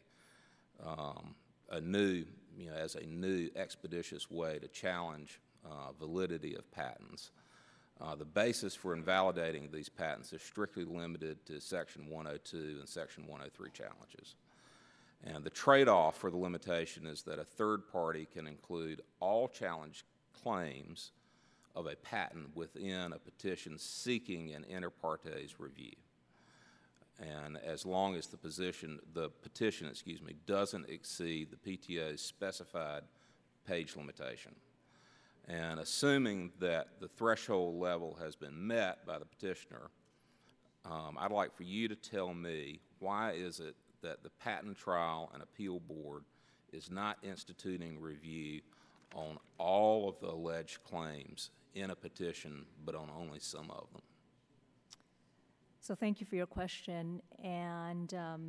as a new expeditious way to challenge validity of patents. The basis for invalidating these patents is strictly limited to Section 102 and Section 103 challenges. And the trade-off for the limitation is that a third party can include all challenge claims of a patent within a petition seeking an inter partes review. And as long as the petition doesn't exceed the PTO's specified page limitation. And assuming that the threshold level has been met by the petitioner, I'd like for you to tell me why is it that the Patent Trial and Appeal Board is not instituting review on all of the alleged claims in a petition, but on only some of them? So thank you for your question. And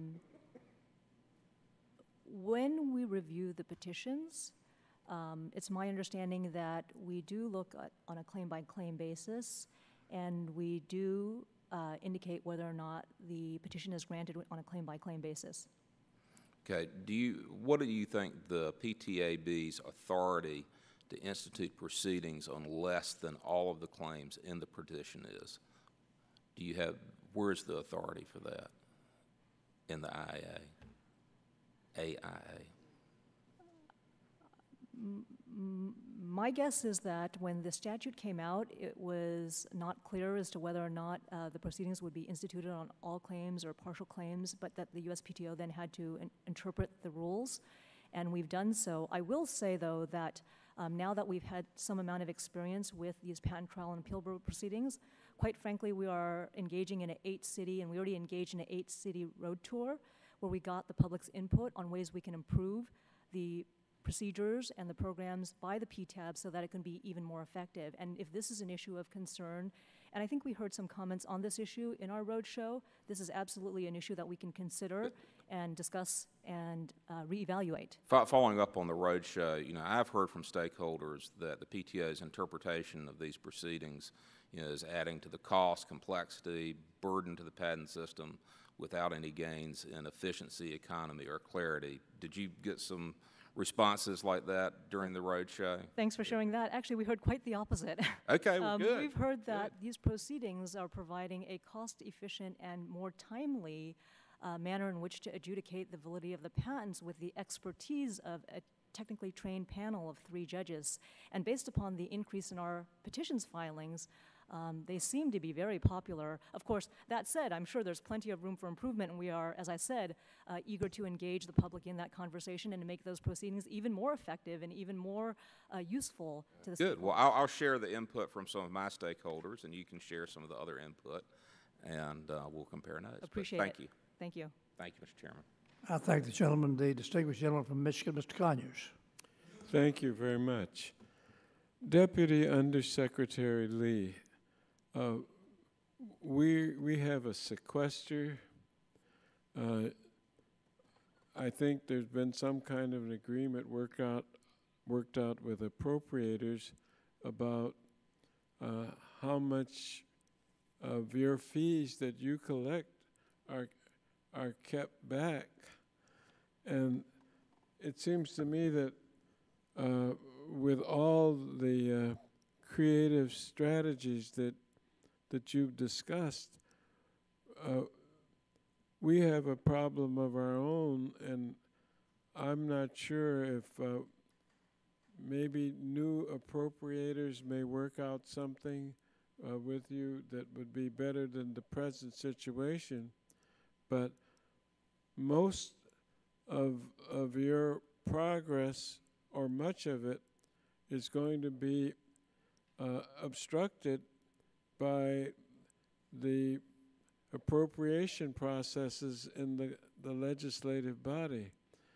when we review the petitions, it's my understanding that we do look at on a claim-by-claim basis, and we do indicate whether or not the petition is granted on a claim-by-claim basis. Okay. What do you think the PTAB's authority to institute proceedings on less than all of the claims in the petition is. Do you have, where's the authority for that in the AIA? My guess is that when the statute came out, it was not clear as to whether or not the proceedings would be instituted on all claims or partial claims, but that the USPTO then had to interpret the rules, and we've done so. I will say, though, that now that we've had some amount of experience with these patent trial and appeal board proceedings, quite frankly, we are engaging in an 8-city, and we already engaged in an 8-city road tour where we got the public's input on ways we can improve the procedures and the programs by the PTAB so that it can be even more effective. And if this is an issue of concern, and I think we heard some comments on this issue in our roadshow, this is absolutely an issue that we can consider and discuss and reevaluate. Following up on the roadshow, I've heard from stakeholders that the PTO's interpretation of these proceedings, is adding to the cost, complexity, burden to the patent system without any gains in efficiency, economy, or clarity. Did you get some responses like that during the roadshow? Thanks for sharing that. Actually, we heard quite the opposite. Okay, well, good. We've heard that these proceedings are providing a cost-efficient and more timely manner in which to adjudicate the validity of the patents with the expertise of a technically trained panel of 3 judges. And based upon the increase in our petitions filings, they seem to be very popular. Of course, that said, I'm sure there's plenty of room for improvement, and we are, as I said, eager to engage the public in that conversation and to make those proceedings even more effective and even more useful to the Good. Well, I'll share the input from some of my stakeholders, and you can share some of the other input, and we'll compare notes. Appreciate Thank it. you. Thank you. Thank you, Mr. Chairman. I thank the gentleman, the distinguished gentleman from Michigan, Mr. Conyers. Thank you very much. Deputy Undersecretary Lee, we have a sequester. I think there's been some kind of an agreement worked out with appropriators about how much of your fees that you collect are kept back, and it seems to me that with all the creative strategies that you've discussed, we have a problem of our own, and I'm not sure if maybe new appropriators may work out something with you that would be better than the present situation. But most of your progress, or much of it, is going to be obstructed by the appropriation processes in the legislative body.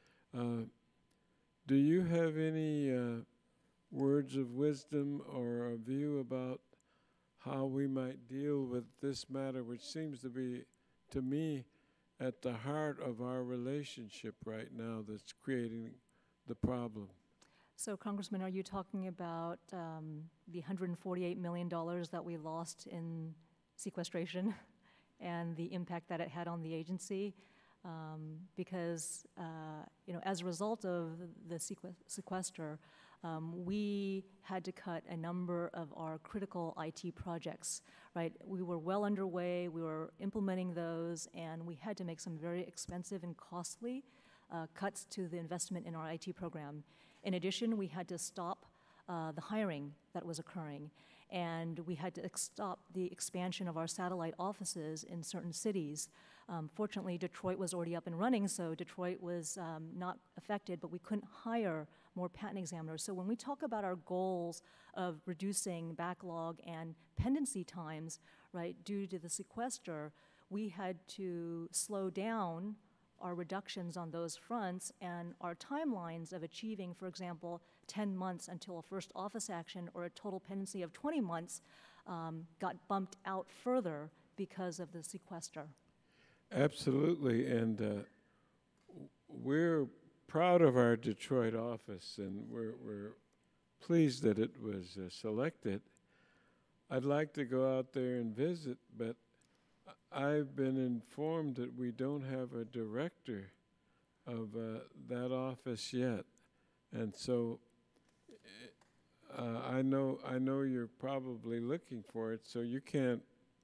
Do you have any words of wisdom or a view about how we might deal with this matter, which seems to be, to me, at the heart of our relationship right now that's creating the problem? So, Congressman, are you talking about the $148 million that we lost in sequestration and the impact that it had on the agency? Because, as a result of the sequester, we had to cut a number of our critical IT projects, right? We were well underway, we were implementing those, and we had to make some very expensive and costly cuts to the investment in our IT program. In addition, we had to stop the hiring that was occurring, and we had to stop the expansion of our satellite offices in certain cities. Fortunately, Detroit was already up and running, so Detroit was not affected, but we couldn't hire more patent examiners. So when we talk about our goals of reducing backlog and pendency times, right, due to the sequester, we had to slow down our reductions on those fronts, and our timelines of achieving, for example, 10 months until a first office action or a total pendency of 20 months got bumped out further because of the sequester. Absolutely, and we're proud of our Detroit office, and we're pleased that it was selected. I'd like to go out there and visit, but I've been informed that we don't have a director of that office yet, and so I know you're probably looking for it, so you can't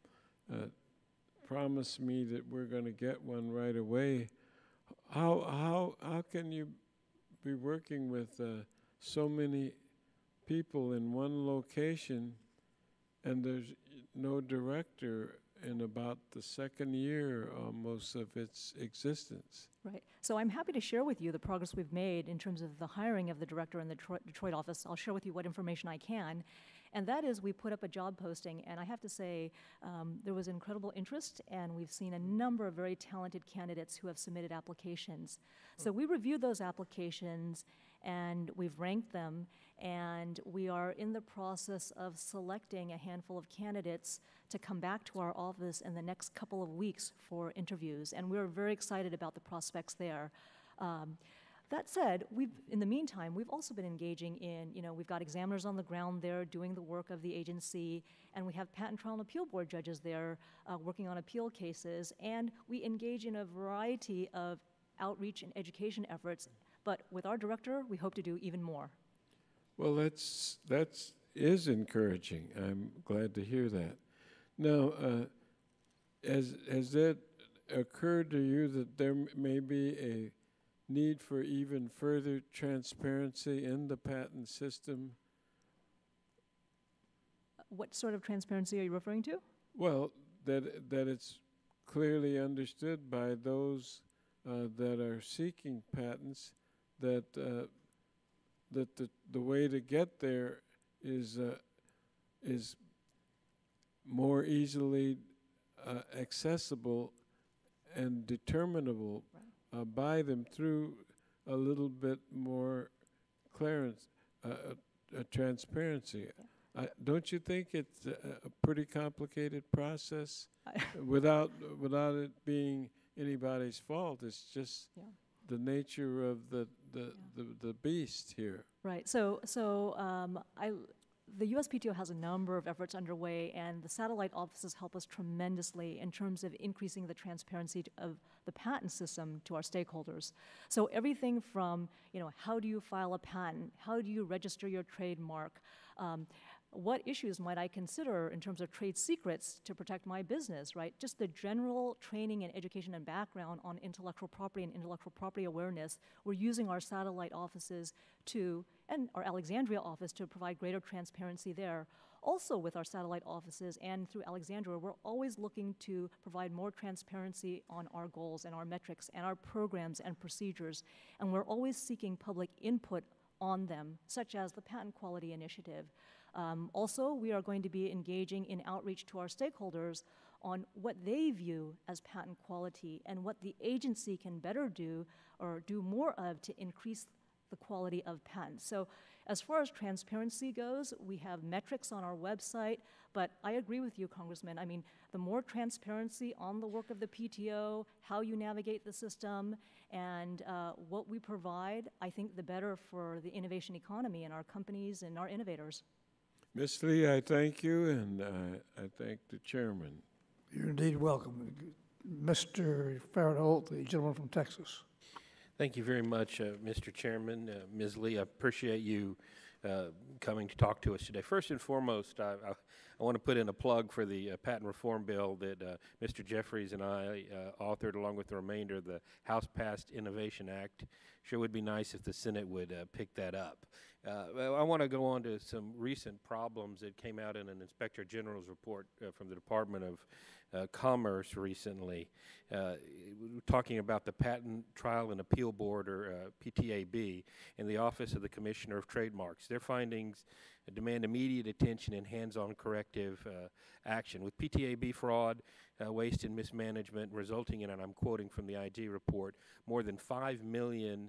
promise me that we're going to get one right away. How can you be working with so many people in one location, and there's no director in about the second year almost of its existence? Right. So I'm happy to share with you the progress we've made in terms of the hiring of the director in the Detroit office. I'll share with you what information I can. And that is, we put up a job posting, and I have to say, there was incredible interest, and we've seen a number of very talented candidates who have submitted applications. So we reviewed those applications, and we've ranked them, and we are in the process of selecting a handful of candidates to come back to our office in the next couple of weeks for interviews, and we're very excited about the prospects there. That said, in the meantime, we've also been engaging in, we've got examiners on the ground there doing the work of the agency, and we have Patent Trial and Appeal Board judges there working on appeal cases, and we engage in a variety of outreach and education efforts, but with our director, we hope to do even more. Well, that's encouraging. I'm glad to hear that. Now, has that occurred to you that there may be a need for even further transparency in the patent system? What sort of transparency are you referring to? Well, that it's clearly understood by those that are seeking patents that the way to get there is more easily accessible and determinable by them through a little bit more clearance, transparency. Don't you think it's a pretty complicated process without it being anybody's fault? It's just the nature of the beast here. Right. The USPTO has a number of efforts underway, and the satellite offices help us tremendously in terms of increasing the transparency of the patent system to our stakeholders. So everything from, how do you file a patent? How do you register your trademark? What issues might I consider in terms of trade secrets to protect my business, right? Just the general training and education and background on intellectual property and intellectual property awareness. We're using our satellite offices and our Alexandria office to provide greater transparency there. Also with our satellite offices and through Alexandria, we're always looking to provide more transparency on our goals and our metrics and our programs and procedures. And we're always seeking public input on them, such as the Patent Quality Initiative. Also, we are going to be engaging in outreach to our stakeholders on what they view as patent quality and what the agency can better do or do more of to increase the quality of patents. So as far as transparency goes, we have metrics on our website, but I agree with you, Congressman. I mean, the more transparency on the work of the PTO, how you navigate the system, and what we provide, I think the better for the innovation economy and our companies and our innovators. Ms. Lee, I thank you, and I thank the chairman. You're indeed welcome. Mr. Farrell-Holt, the gentleman from Texas. Thank you very much, Mr. Chairman. Ms. Lee, I appreciate you coming to talk to us today. First and foremost, I want to put in a plug for the patent reform bill that Mr. Jeffries and I authored along with the remainder of the House-passed Innovation Act. Sure would be nice if the Senate would pick that up. I want to go on to some recent problems that came out in an Inspector General's report from the Department of Commerce recently, talking about the Patent Trial and Appeal Board, or PTAB, and the Office of the Commissioner of Trademarks. Their findings demand immediate attention and hands-on corrective action. With PTAB fraud, waste, and mismanagement resulting in, and I'm quoting from the IG report, more than $5 million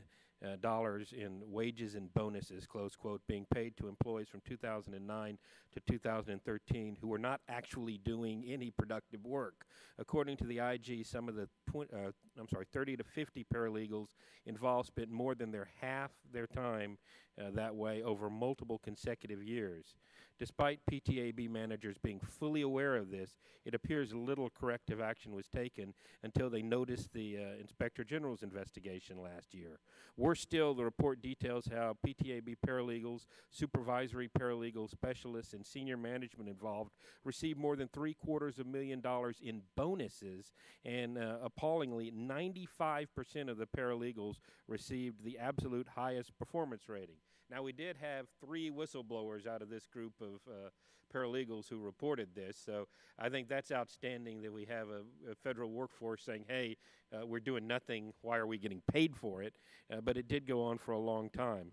in wages and bonuses, close quote, being paid to employees from 2009 to 2013 who were not actually doing any productive work. According to the IG, some of the 30 to 50 paralegals involved spent more than half their time that way over multiple consecutive years. Despite PTAB managers being fully aware of this, it appears little corrective action was taken until they noticed the Inspector General's investigation last year. Worse still, the report details how PTAB paralegals, supervisory paralegal specialists, and senior management involved received more than $750,000 in bonuses, and appallingly, 95% of the paralegals received the absolute highest performance rating. Now, we did have 3 whistleblowers out of this group of paralegals who reported this, so I think that's outstanding that we have a federal workforce saying, hey, we're doing nothing, why are we getting paid for it? But it did go on for a long time.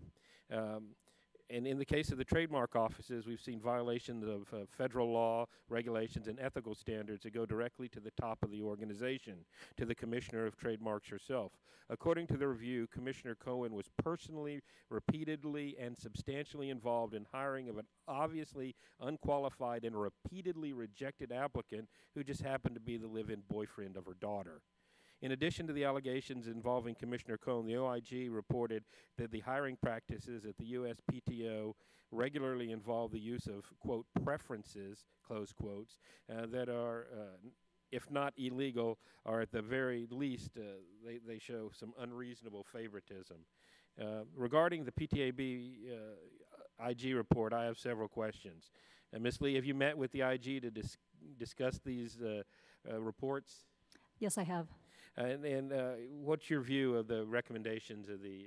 And in the case of the trademark offices, we've seen violations of federal law, regulations, and ethical standards that go directly to the top of the organization, to the Commissioner of Trademarks herself. According to the review, Commissioner Cohen was personally, repeatedly, and substantially involved in hiring of an obviously unqualified and repeatedly rejected applicant who just happened to be the live-in boyfriend of her daughter. In addition to the allegations involving Commissioner Cohen, the OIG reported that the hiring practices at the USPTO regularly involve the use of, quote, preferences, close quotes, that are, if not illegal, or at the very least, they show some unreasonable favoritism. Regarding the PTAB IG report, I have several questions. Ms. Lee, have you met with the IG to discuss these reports? Yes, I have. And what's your view of the recommendations of the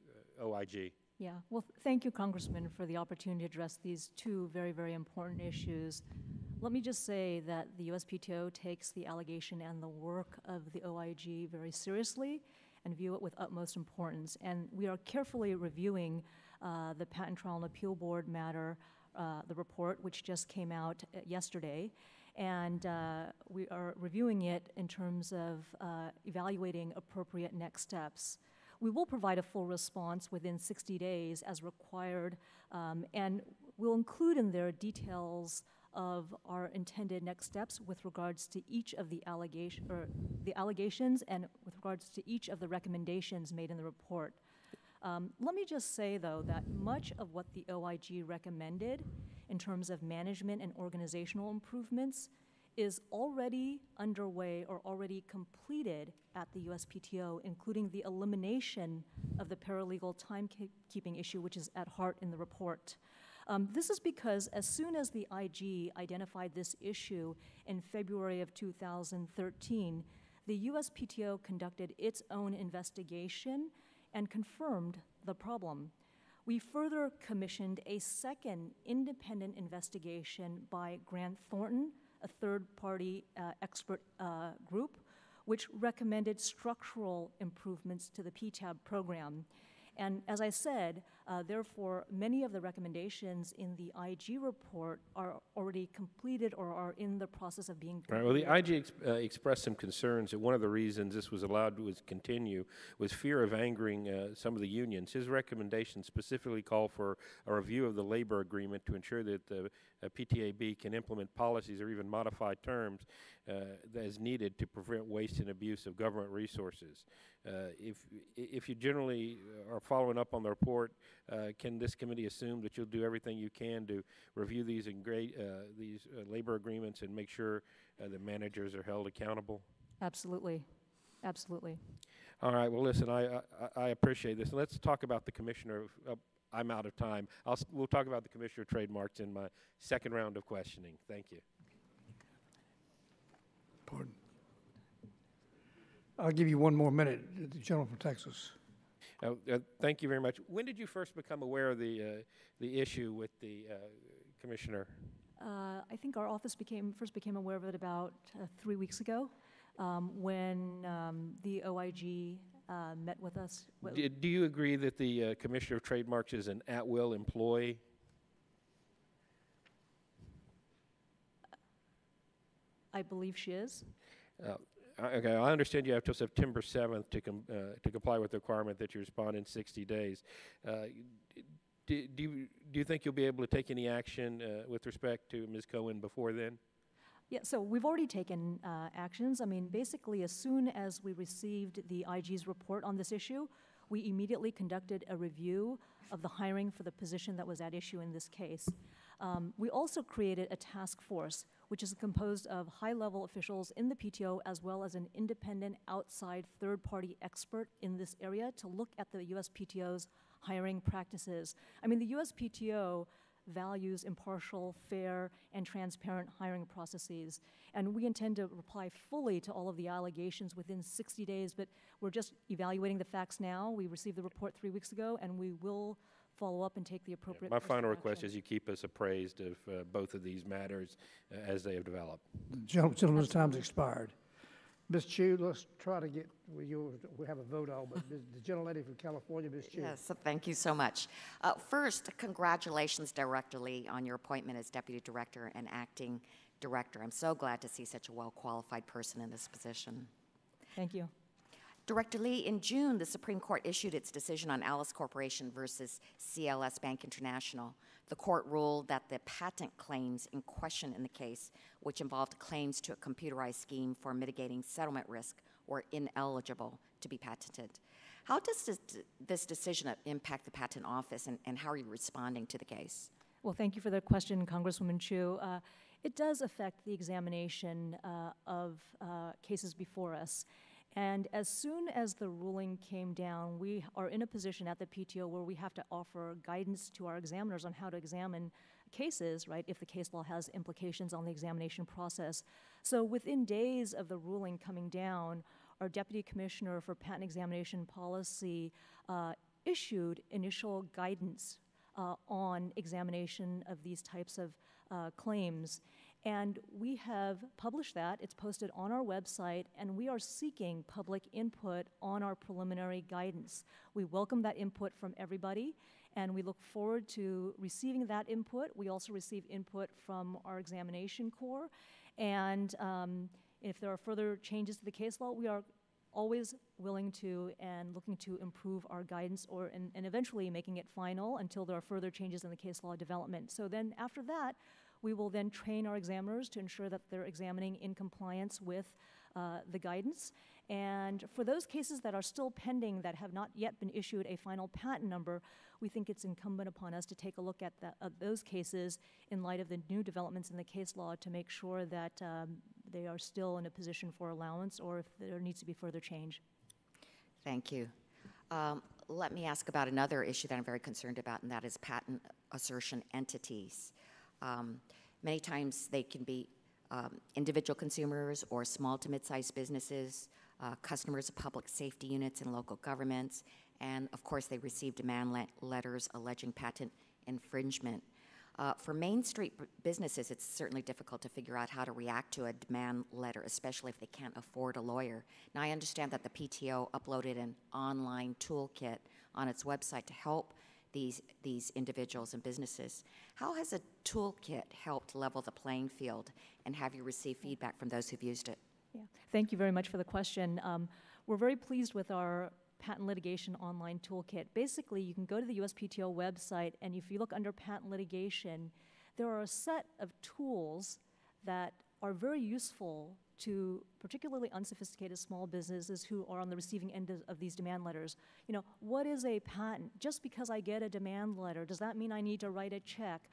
OIG? Yeah, well, thank you, Congressman, for the opportunity to address these 2 very, very important issues. Let me just say that the USPTO takes the allegation and the work of the OIG very seriously and view it with utmost importance. And we are carefully reviewing the Patent Trial and Appeal Board matter, the report, which just came out yesterday. And we are reviewing it in terms of evaluating appropriate next steps. We will provide a full response within 60 days as required, and we'll include in there details of our intended next steps with regards to each of the allegations and with regards to each of the recommendations made in the report. Let me just say, though, that much of what the OIG recommended in terms of management and organizational improvements is already underway or already completed at the USPTO, including the elimination of the paralegal timekeeping issue, which is at heart in the report. This is because as soon as the IG identified this issue in February of 2013, the USPTO conducted its own investigation and confirmed the problem. We further commissioned a second independent investigation by Grant Thornton, a third-party expert group, which recommended structural improvements to the PTAB program. And as I said, therefore, many of the recommendations in the IG report are already completed or are in the process of being completed. Right. Well, the IG expressed some concerns that one of the reasons this was allowed to continue was fear of angering some of the unions. His recommendations specifically call for a review of the labor agreement to ensure that the PTAB can implement policies or even modify terms as needed to prevent waste and abuse of government resources. If you generally are following up on the report, can this committee assume that you'll do everything you can to review these labor agreements and make sure the managers are held accountable? Absolutely. Absolutely. All right. Well, listen, I appreciate this. Let's talk about the Commissioner of I'm out of time. We'll talk about the Commissioner of Trademarks in my second round of questioning. Thank you. Pardon. I'll give you 1 more minute, the gentleman from Texas. Thank you very much. When did you first become aware of the issue with the Commissioner? I think our office first became aware of it about 3 weeks ago when the OIG met with us. Do you agree that the Commissioner of Trademarks is an at-will employee? I believe she is. Okay, I understand you have till September 7th to comply with the requirement that you respond in 60 days. Do you think you'll be able to take any action with respect to Ms. Cohen before then? Yeah, so we've already taken actions. I mean, basically, as soon as we received the IG's report on this issue, we immediately conducted a review of the hiring for the position that was at issue in this case. We also created a task force, which is composed of high-level officials in the PTO as well as an independent outside third-party expert in this area to look at the USPTO's hiring practices. I mean, the USPTO values impartial, fair, and transparent hiring processes. And we intend to reply fully to all of the allegations within 60 days, but we're just evaluating the facts now. We received the report 3 weeks ago, and we will follow up and take the appropriate My final action. request is you keep us appraised of both of these matters as they have developed. Gentleman's time's expired. Ms. Chu, let's try to get, we have a vote on, but the gentlelady from California, Ms. Chu. Yes, so thank you so much. First, congratulations, Director Lee, on your appointment as Deputy Director and Acting Director. I'm so glad to see such a well-qualified person in this position. Thank you. Director Lee, in June, the Supreme Court issued its decision on Alice Corporation versus CLS Bank International. The court ruled that the patent claims in question in the case, which involved claims to a computerized scheme for mitigating settlement risk, were ineligible to be patented. How does this decision impact the Patent Office, and how are you responding to the case? Well, thank you for the question, Congresswoman Chu. It does affect the examination of cases before us. And as soon as the ruling came down, we are in a position at the PTO where we have to offer guidance to our examiners on how to examine cases, right, if the case law has implications on the examination process. So within days of the ruling coming down, our Deputy Commissioner for Patent Examination Policy issued initial guidance on examination of these types of claims. And we have published that. It's posted on our website, and we are seeking public input on our preliminary guidance. We welcome that input from everybody, and we look forward to receiving that input. We also receive input from our examination corps, and if there are further changes to the case law, we are always willing to and looking to improve our guidance and eventually making it final until there are further changes in the case law development. So then after that, we will then train our examiners to ensure that they're examining in compliance with the guidance. And for those cases that are still pending that have not yet been issued a final patent number, we think it's incumbent upon us to take a look at those cases in light of the new developments in the case law to make sure that they are still in a position for allowance or if there needs to be further change. Thank you. Let me ask about another issue that I'm very concerned about, and that is patent assertion entities. Many times they can be individual consumers or small to mid-sized businesses, customers of public safety units and local governments, and of course they receive demand letters alleging patent infringement. For Main Street businesses, it's certainly difficult to figure out how to react to a demand letter, especially if they can't afford a lawyer. Now, I understand that the PTO uploaded an online toolkit on its website to help these individuals and businesses. How has a toolkit helped level the playing field, and have you received feedback from those who've used it? Yeah, thank you very much for the question. We're very pleased with our patent litigation online toolkit. Basically, you can go to the USPTO website, and if you look under patent litigation, there are a set of tools that are very useful to particularly unsophisticated small businesses who are on the receiving end of these demand letters. You know, what is a patent? Just because I get a demand letter, does that mean I need to write a check?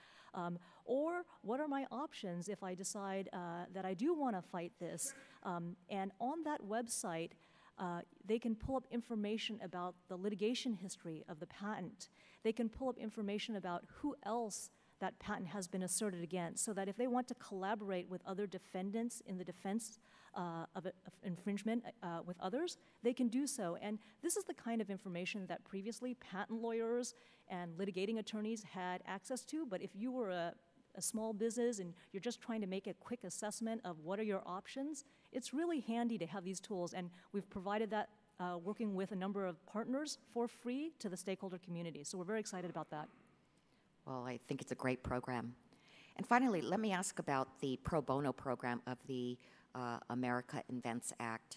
Or what are my options if I decide that I do want to fight this? And on that website, they can pull up information about the litigation history of the patent. They can pull up information about who else that patent has been asserted against, so that if they want to collaborate with other defendants in the defense of infringement with others, they can do so. And this is the kind of information that previously patent lawyers and litigating attorneys had access to, but if you were a small business and you're just trying to make a quick assessment of what are your options, it's really handy to have these tools, and we've provided that working with a number of partners for free to the stakeholder community. So we're very excited about that. Well, I think it's a great program. And finally, let me ask about the pro bono program of the America Invents Act.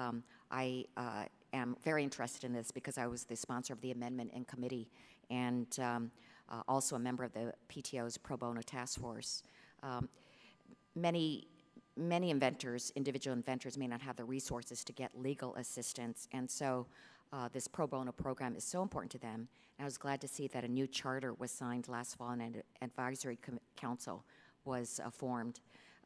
I am very interested in this because I was the sponsor of the amendment in committee and also a member of the PTO's pro bono task force. Many many inventors, individual inventors, may not have the resources to get legal assistance, and so this pro bono program is so important to them. And I was glad to see that a new charter was signed last fall and an advisory council was formed.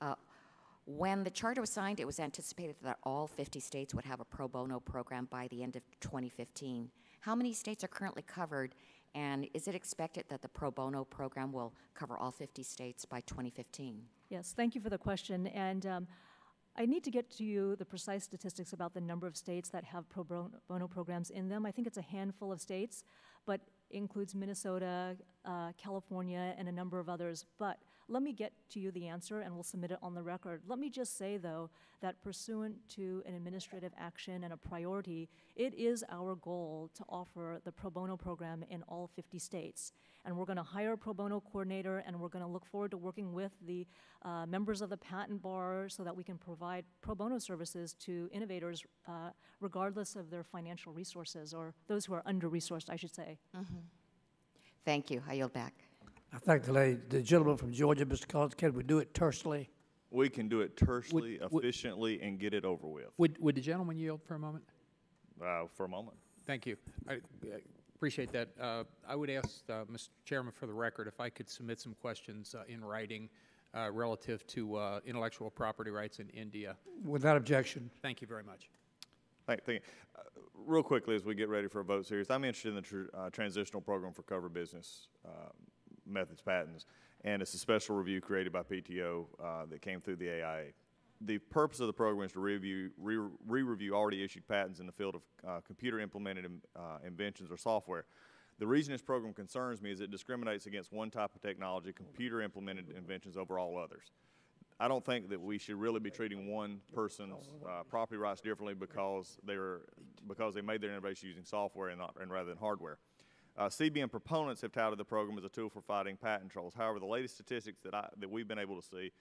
When the charter was signed, it was anticipated that all 50 states would have a pro bono program by the end of 2015. How many states are currently covered, and is it expected that the pro bono program will cover all 50 states by 2015? Yes, thank you for the question. And I need to get to you the precise statistics about the number of states that have pro bono programs in them. I think it's a handful of states, but includes Minnesota, California, and a number of others. But let me get to you the answer, and we'll submit it on the record. Let me just say, though, that pursuant to an administrative action and a priority, it is our goal to offer the pro bono program in all 50 states. And we're going to hire a pro bono coordinator, and we're going to look forward to working with the members of the patent bar so that we can provide pro bono services to innovators regardless of their financial resources, or those who are under-resourced, I should say. Mm-hmm. Thank you. I yield back. I thank the gentleman from Georgia, Mr. Collins. Can we do it tersely? We can do it tersely, efficiently, and get it over with. Would the gentleman yield for a moment? For a moment. Thank you. I appreciate that. I would ask, Mr. Chairman, for the record, if I could submit some questions in writing relative to intellectual property rights in India. Without objection. Thank you very much. Thank you. Real quickly, as we get ready for a vote series, I'm interested in the transitional program for covered business methods patents, and it's a special review created by PTO that came through the AIA. The purpose of the program is to re-review already issued patents in the field of computer-implemented inventions or software. The reason this program concerns me is it discriminates against one type of technology, computer-implemented inventions, over all others. I don't think that we should really be treating one person's property rights differently because they made their innovation using software and rather than hardware. CBN proponents have touted the program as a tool for fighting patent trolls. However, the latest statistics that we've been able to see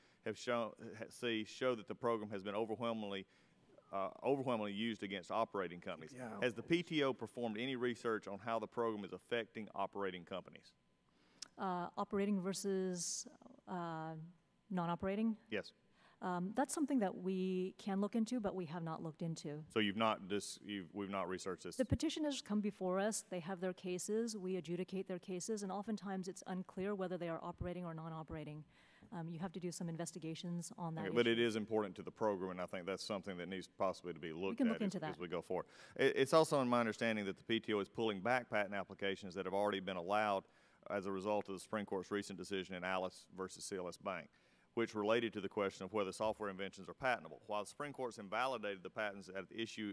show that the program has been overwhelmingly used against operating companies. Yeah. Has the PTO performed any research on how the program is affecting operating companies? Operating versus non-operating? Yes. That's something that we can look into, but we have not looked into. So we've not researched this? The petitioners come before us, they have their cases, we adjudicate their cases, and oftentimes it's unclear whether they are operating or non-operating. You have to do some investigations on that issue. But it is important to the program, and I think that's something that needs possibly to be looked at as we go forward. It's also in my understanding that the PTO is pulling back patent applications that have already been allowed as a result of the Supreme Court's recent decision in Alice versus CLS Bank, which related to the question of whether software inventions are patentable. While the Supreme Court's invalidated the patents at issue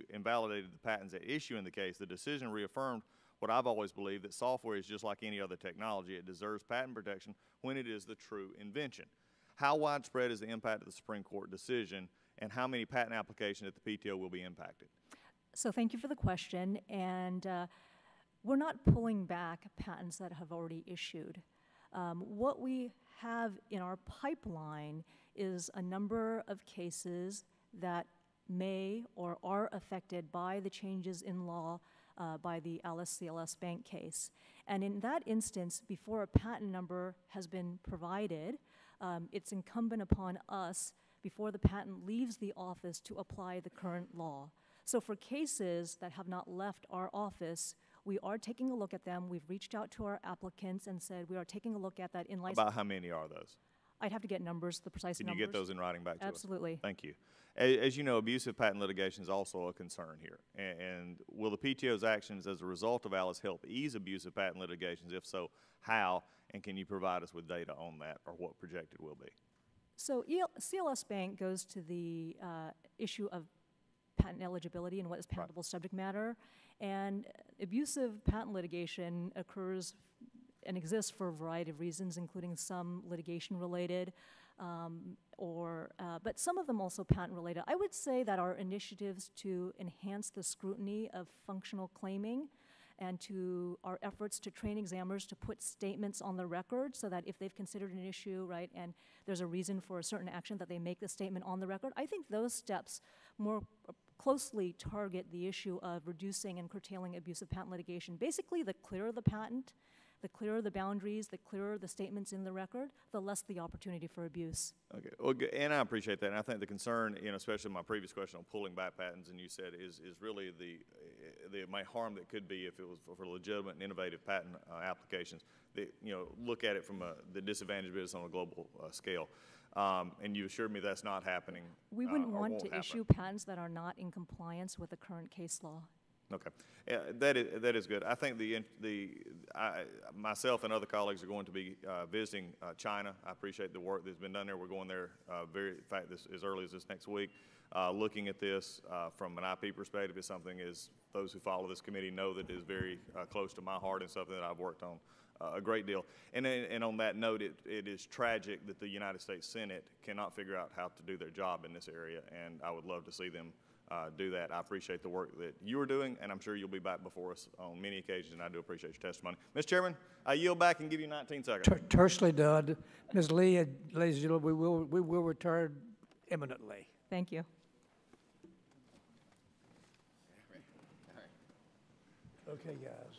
in the case, the decision reaffirmed what I've always believed, that software is just like any other technology. It deserves patent protection when it is the true invention. How widespread is the impact of the Supreme Court decision, and how many patent applications at the PTO will be impacted? So thank you for the question, and we're not pulling back patents that have already issued. What we have in our pipeline is a number of cases that may or are affected by the changes in law by the Alice CLS Bank case. And in that instance, before a patent number has been provided, it's incumbent upon us, before the patent leaves the office, to apply the current law. So for cases that have not left our office, we are taking a look at them. We've reached out to our applicants and said we are taking a look at that in license. About how many are those? I'd have to get numbers, the precise numbers. Can you get those in writing back to us? Absolutely. Thank you. As you know, abusive patent litigation is also a concern here. And will the PTO's actions as a result of Alice help ease abusive patent litigations? If so, how? And can you provide us with data on that, or what projected will be? So CLS Bank goes to the issue of patent eligibility and what is patentable subject matter. And abusive patent litigation occurs and exists for a variety of reasons, including some litigation related, but some of them also patent related. I would say that our initiatives to enhance the scrutiny of functional claiming and to our efforts to train examiners to put statements on the record so that if they've considered an issue, right, and there's a reason for a certain action, that they make the statement on the record. I think those steps more closely target the issue of reducing and curtailing abusive patent litigation. Basically, the clearer the patent, The clearer the boundaries, the clearer the statements in the record, the less the opportunity for abuse. Okay, well, and I appreciate that. And I think the concern, especially my previous question on pulling back patents, and you said is really the harm that could be if it was for legitimate and innovative patent applications. That look at it from the disadvantaged business on a global scale. And you assured me that's not happening. We wouldn't want to issue patents that are not in compliance with the current case law. Okay, yeah, that is good. I think myself and other colleagues are going to be visiting China. I appreciate the work that's been done there. We're going there in fact, as early as this next week, looking at this from an IP perspective. Is something, as those who follow this committee know, that is very close to my heart and something that I've worked on a great deal. And on that note, it is tragic that the United States Senate cannot figure out how to do their job in this area, and I would love to see them do that. I appreciate the work that you are doing, and I'm sure you'll be back before us on many occasions, and I do appreciate your testimony. Mr. Chairman, I yield back and give you 19 seconds. Tersely done. Ms. Lee, ladies and gentlemen, we will return imminently. Thank you. Okay, guys.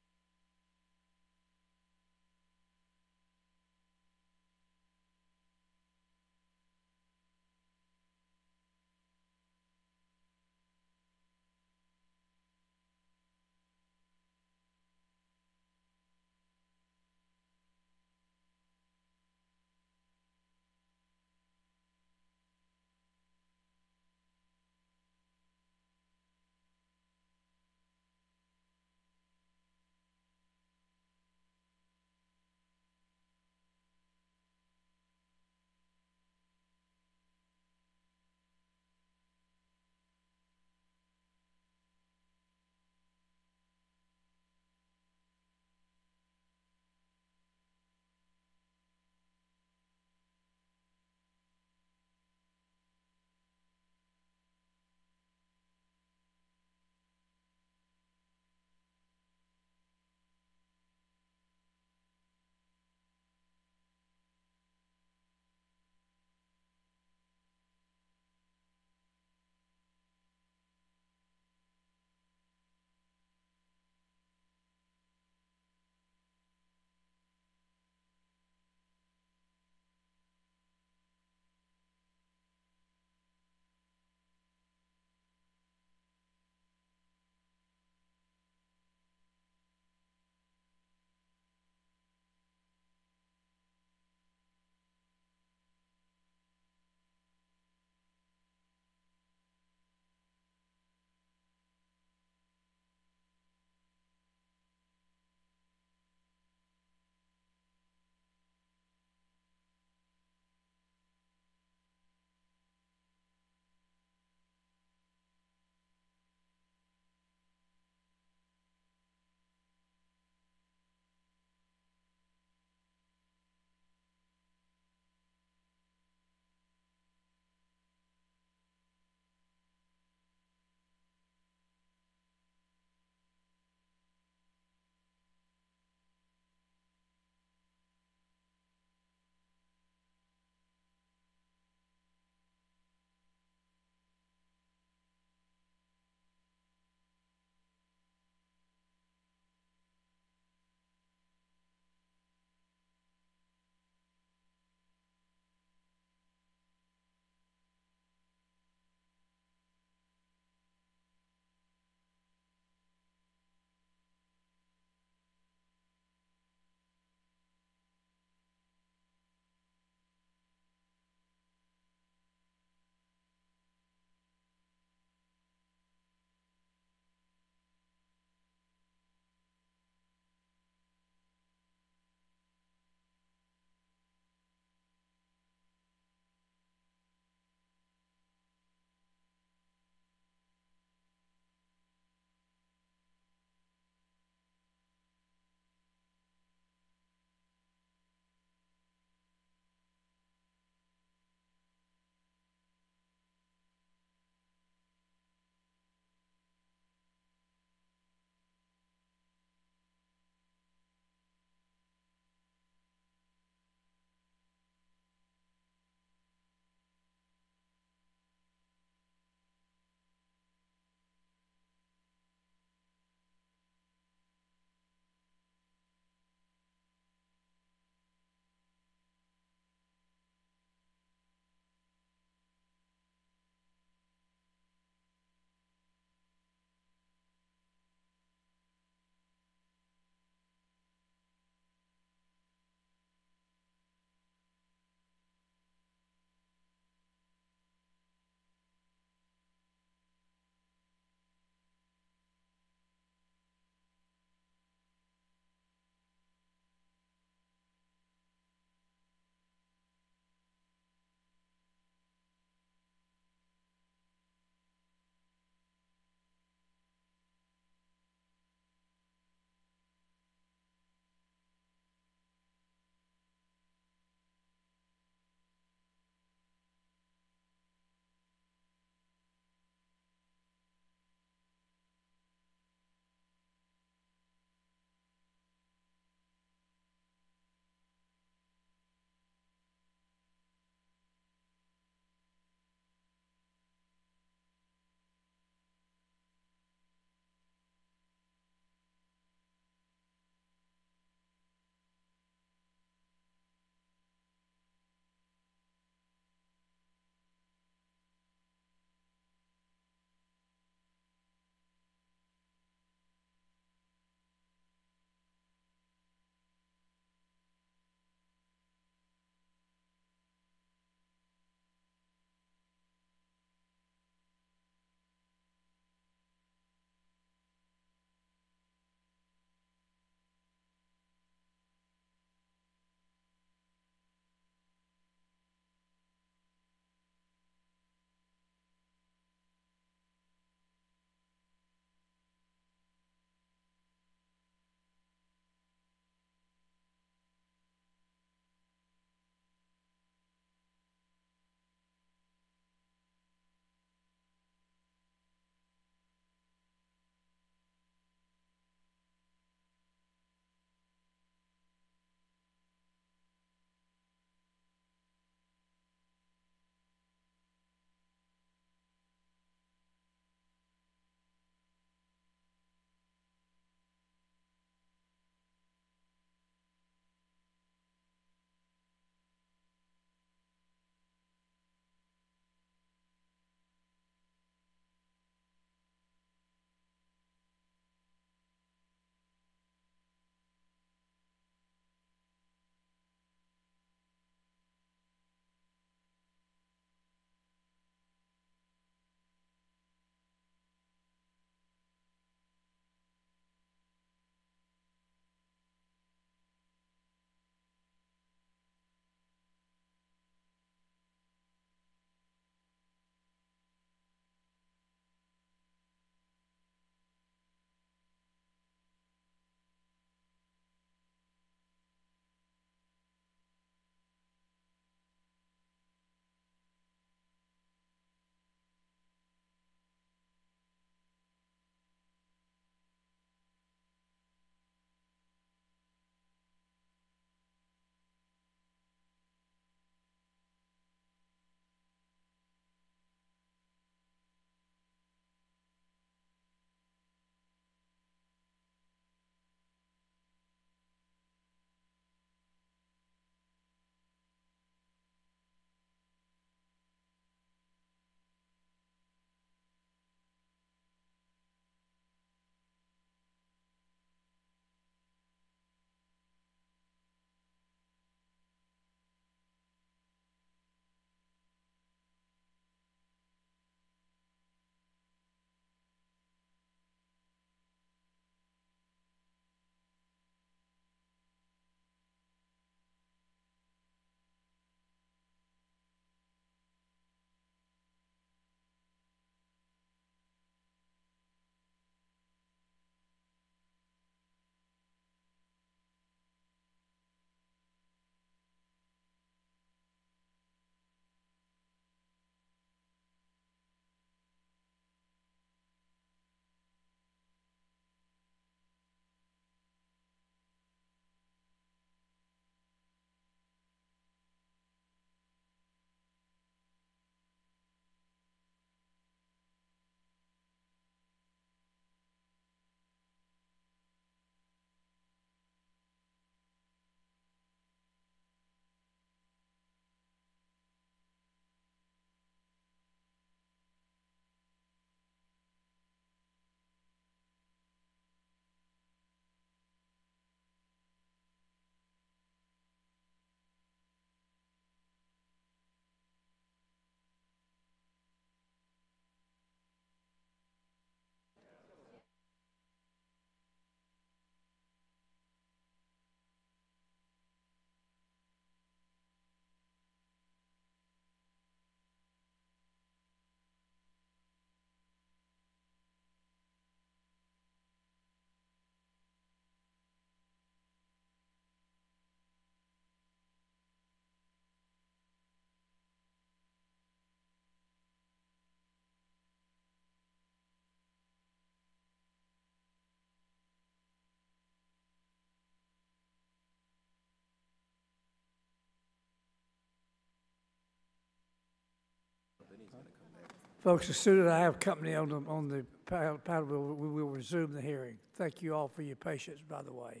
Folks, as soon as I have company on the panel, we will resume the hearing. Thank you all for your patience, by the way.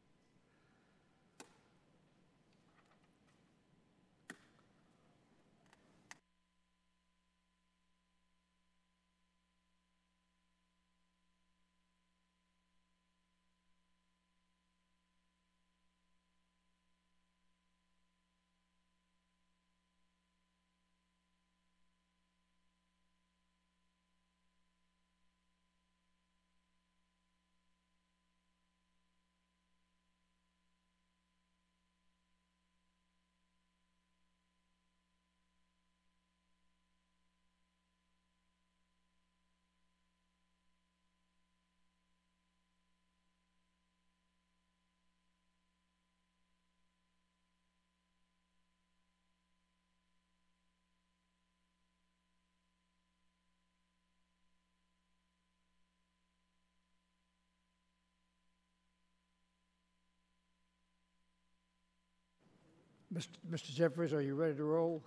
Mr. Jeffries, are you ready to roll?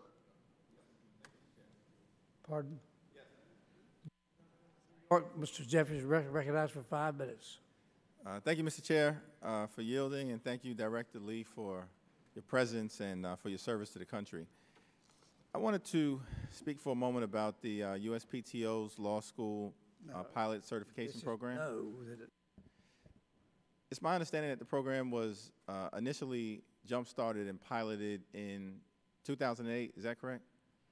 Pardon? Yes. Mr. Jeffries, recognized for 5 minutes. Thank you, Mr. Chair, for yielding, and thank you, Director Lee, for your presence and for your service to the country. I wanted to speak for a moment about the USPTO's law school pilot certification program. It's my understanding that the program was initially jump-started and piloted in 2008. Is that correct?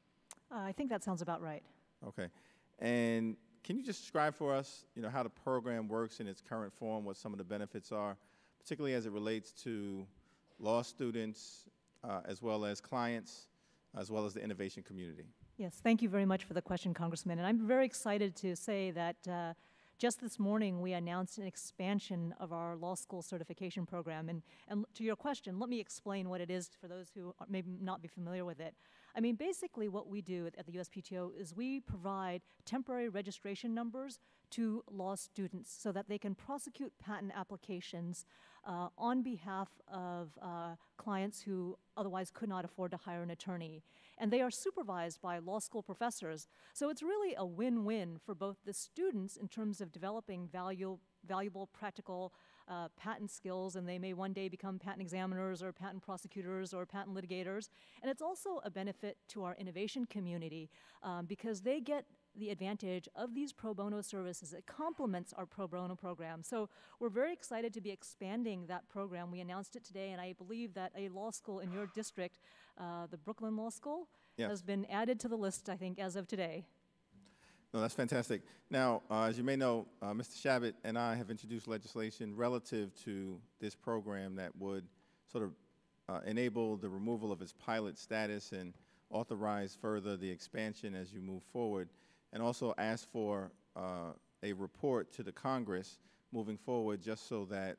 I think that sounds about right. Okay. And can you just describe for us, how the program works in its current form, what some of the benefits are, particularly as it relates to law students, as well as clients, as well as the innovation community? Yes, thank you very much for the question, Congressman. And I'm very excited to say that just this morning we announced an expansion of our law school certification program. And to your question, let me explain what it is for those who may not be familiar with it. I mean, basically what we do at the USPTO is we provide temporary registration numbers to law students so that they can prosecute patent applications on behalf of clients who otherwise could not afford to hire an attorney. And they are supervised by law school professors. So it's really a win-win for both the students in terms of developing valuable practical patent skills, and they may one day become patent examiners or patent prosecutors or patent litigators. And it's also a benefit to our innovation community because they get the advantage of these pro bono services. It complements our pro bono program. So we're very excited to be expanding that program. We announced it today, and I believe that a law school in your district, the Brooklyn Law School, yes, has been added to the list, I think, as of today. No, that's fantastic. Now, as you may know, Mr. Shabbat and I have introduced legislation relative to this program that would sort of enable the removal of its pilot status and authorize further the expansion as you move forward, and also ask for a report to the Congress moving forward just so that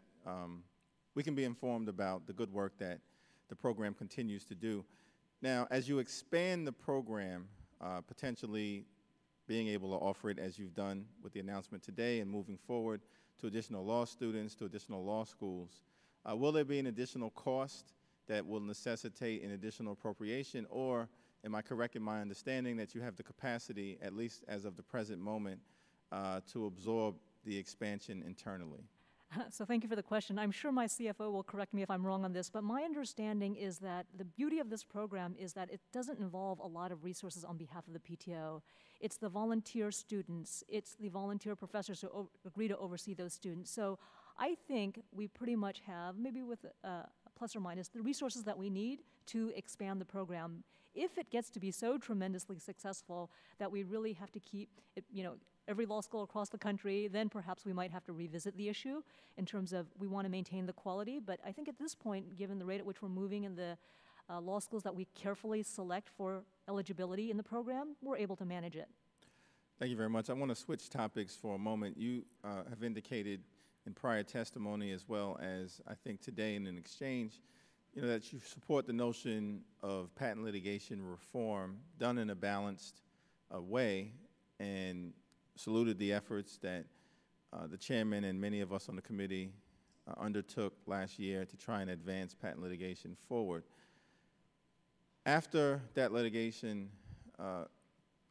we can be informed about the good work that the program continues to do. Now, as you expand the program, potentially being able to offer it as you've done with the announcement today and moving forward to additional law students, to additional law schools, will there be an additional cost that will necessitate an additional appropriation, or am I correct in my understanding that you have the capacity, at least as of the present moment, to absorb the expansion internally? So thank you for the question. I'm sure my CFO will correct me if I'm wrong on this, but my understanding is that the beauty of this program is that it doesn't involve a lot of resources on behalf of the PTO. It's the volunteer students, it's the volunteer professors who agree to oversee those students. So I think we pretty much have, maybe with plus or minus, the resources that we need to expand the program. If it gets to be so tremendously successful that we really have to keep it, every law school across the country, then perhaps we might have to revisit the issue in terms of we want to maintain the quality. But I think at this point, given the rate at which we're moving in the law schools that we carefully select for eligibility in the program, we're able to manage it. Thank you very much. I want to switch topics for a moment. You have indicated in prior testimony, as well as I think today in an exchange, that you support the notion of patent litigation reform done in a balanced way, and saluted the efforts that the chairman and many of us on the committee undertook last year to try and advance patent litigation forward. After that litigation,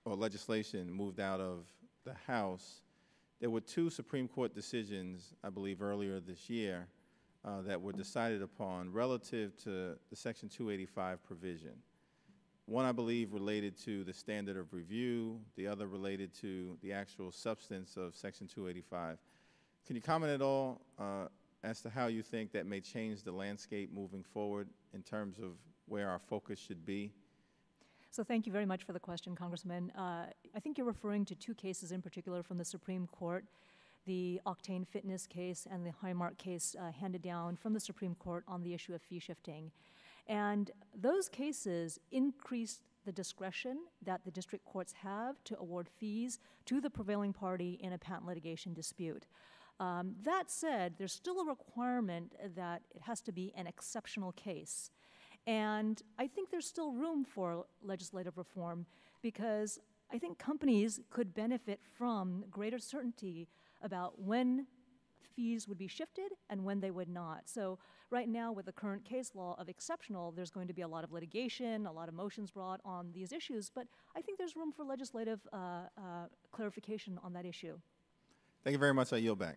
or legislation moved out of the House, there were two Supreme Court decisions, I believe, earlier this year that were decided upon relative to the Section 285 provision. One, I believe, related to the standard of review, the other related to the actual substance of Section 285. Can you comment at all as to how you think that may change the landscape moving forward in terms of where our focus should be? So thank you very much for the question, Congressman. I think you're referring to two cases in particular from the Supreme Court, the Octane Fitness case and the Highmark case handed down from the Supreme Court on the issue of fee shifting. And those cases increased the discretion that the district courts have to award fees to the prevailing party in a patent litigation dispute. That said, there's still a requirement that it has to be an exceptional case. And I think there's still room for legislative reform because I think companies could benefit from greater certainty about when fees would be shifted and when they would not. So right now with the current case law of exceptional, there's going to be a lot of litigation, a lot of motions brought on these issues, but I think there's room for legislative clarification on that issue. Thank you very much. I yield back.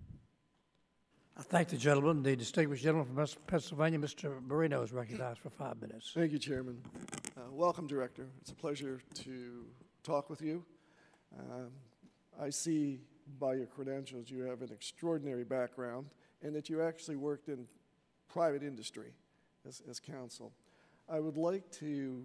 I thank the gentleman. The distinguished gentleman from Pennsylvania, Mr. Marino, is recognized for 5 minutes. Thank you, Chairman. Welcome, Director. It's a pleasure to talk with you. I see by your credentials you have an extraordinary background and that you actually worked in private industry as counsel. I would like to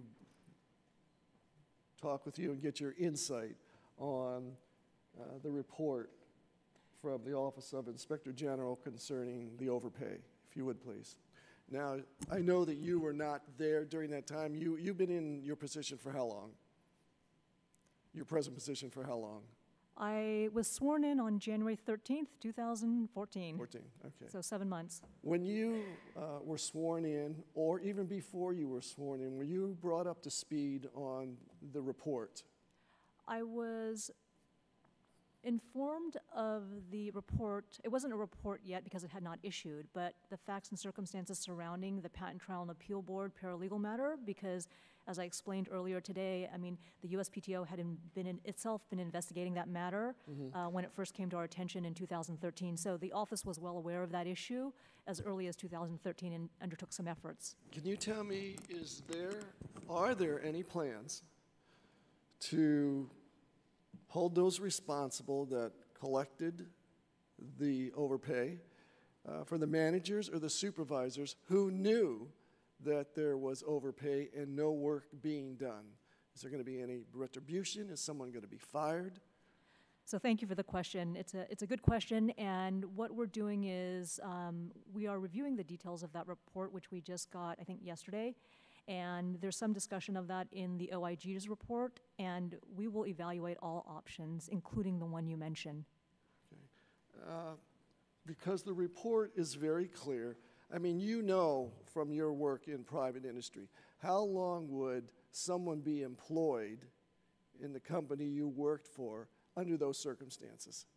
talk with you and get your insight on the report from the Office of Inspector General concerning the overpay, if you would please. Now, I know that you were not there during that time. You've been in your position for how long? Your present position for how long? I was sworn in on January 13th, 2014. 14, okay. So 7 months. When you were sworn in, or even before you were sworn in, were you brought up to speed on the report? I was informed of the report. It wasn't a report yet because it had not issued, but the facts and circumstances surrounding the Patent Trial and Appeal Board paralegal matter, because as I explained earlier today, I mean, the USPTO had itself been investigating that matter when it first came to our attention in 2013. So the office was well aware of that issue as early as 2013 and undertook some efforts. Can you tell me, are there any plans to hold those responsible that collected the overpay for the managers or the supervisors who knew that there was overpay and no work being done? Is there going to be any retribution? Is someone going to be fired? So thank you for the question. It's a good question, and what we're doing is we are reviewing the details of that report, which we just got, I think, yesterday, and there's some discussion of that in the OIG's report, and we will evaluate all options, including the one you mentioned. Okay. Because the report is very clear. I mean, you know from your work in private industry, how long would someone be employed in the company you worked for under those circumstances?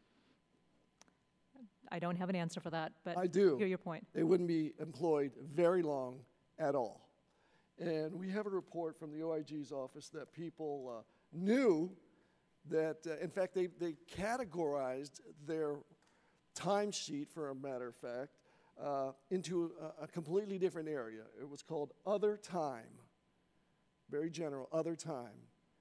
I don't have an answer for that, but I do. Hear your point. They wouldn't be employed very long at all. And we have a report from the OIG's office that people knew that, in fact, they categorized their timesheet, for a matter of fact, into a completely different area. It was called other time, very general, other time.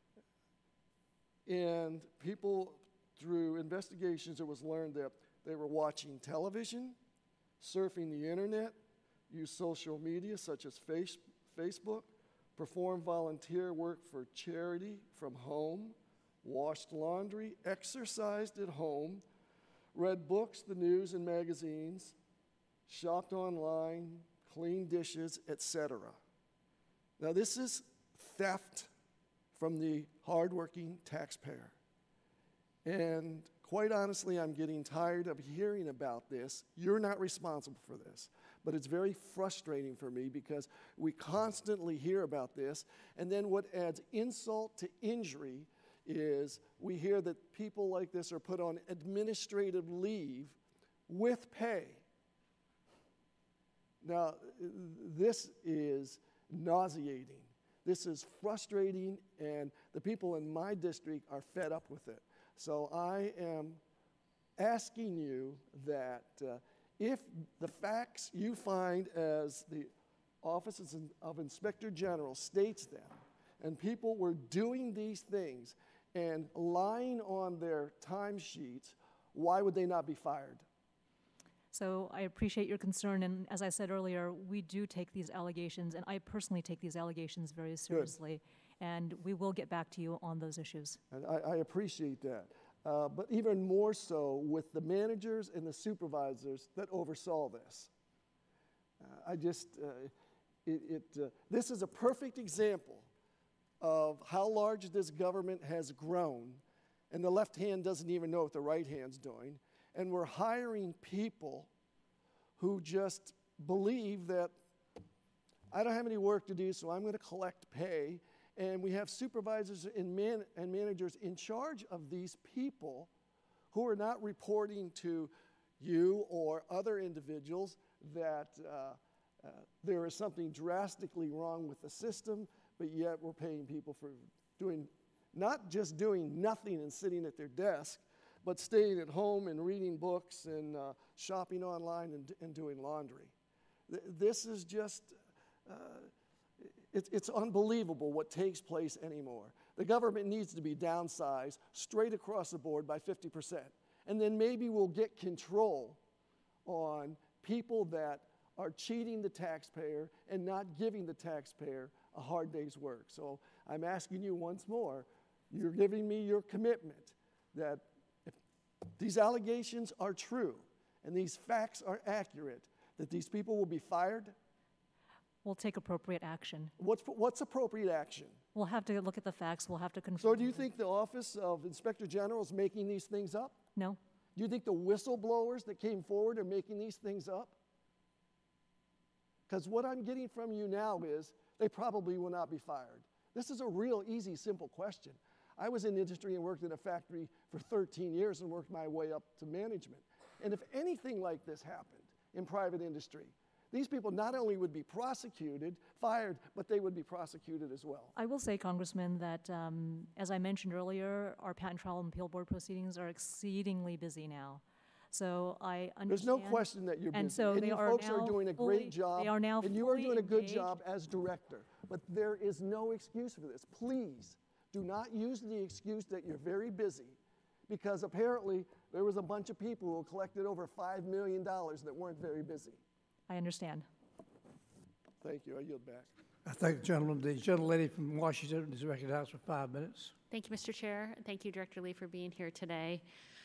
And people, through investigations, it was learned that they were watching television, surfing the internet, use social media such as Facebook, perform volunteer work for charity from home, washed laundry, exercised at home, read books, the news and magazines, shopped online, cleaned dishes, etc. Now this is theft from the hardworking taxpayer. And quite honestly, I'm getting tired of hearing about this. You're not responsible for this. But it's very frustrating for me because we constantly hear about this, and then what adds insult to injury is we hear that people like this are put on administrative leave with pay. Now, this is nauseating. This is frustrating, and the people in my district are fed up with it. So I am asking you that if the facts you find as the Office of Inspector General states them, and people were doing these things and lying on their timesheets, why would they not be fired? So I appreciate your concern, and as I said earlier, we do take these allegations, and I personally take these allegations very seriously, and we will get back to you on those issues. And I appreciate that. But even more so with the managers and the supervisors that oversaw this. This is a perfect example of how large this government has grown, and the left hand doesn't even know what the right hand's doing. And we're hiring people who just believe that I don't have any work to do, so I'm going to collect pay. And we have supervisors and managers in charge of these people who are not reporting to you or other individuals that there is something drastically wrong with the system, but yet we're paying people for not just doing nothing and sitting at their desk, but staying at home and reading books and shopping online and doing laundry. This is just, it's unbelievable what takes place anymore. The government needs to be downsized straight across the board by 50%. And then maybe we'll get control on people that are cheating the taxpayer and not giving the taxpayer a hard day's work. So I'm asking you once more, you're giving me your commitment that if these allegations are true and these facts are accurate, that these people will be fired? We'll take appropriate action. What's appropriate action? We'll have to look at the facts. We'll have to confirm. So do you think the Office of Inspector General is making these things up? No. Do you think the whistleblowers that came forward are making these things up? Because what I'm getting from you now is they probably will not be fired. This is a real easy, simple question. I was in industry and worked in a factory for 13 years and worked my way up to management. And if anything like this happened in private industry, these people not only would be prosecuted, fired, but they would be prosecuted as well. I will say, Congressman, that as I mentioned earlier, our Patent Trial and Appeal Board proceedings are exceedingly busy now. So I understand. There's no question that you're busy. And so and they you are folks now are doing a great job. They are now and you are doing a good engaged. job as director. But there is no excuse for this. Please do not use the excuse that you're very busy, because apparently there was a bunch of people who collected over $5 million that weren't very busy. I understand. Thank you. I yield back. I thank the gentleman. The gentlelady from Washington is recognized for 5 minutes. Thank you, Mr. Chair. Thank you, Director Lee, for being here today.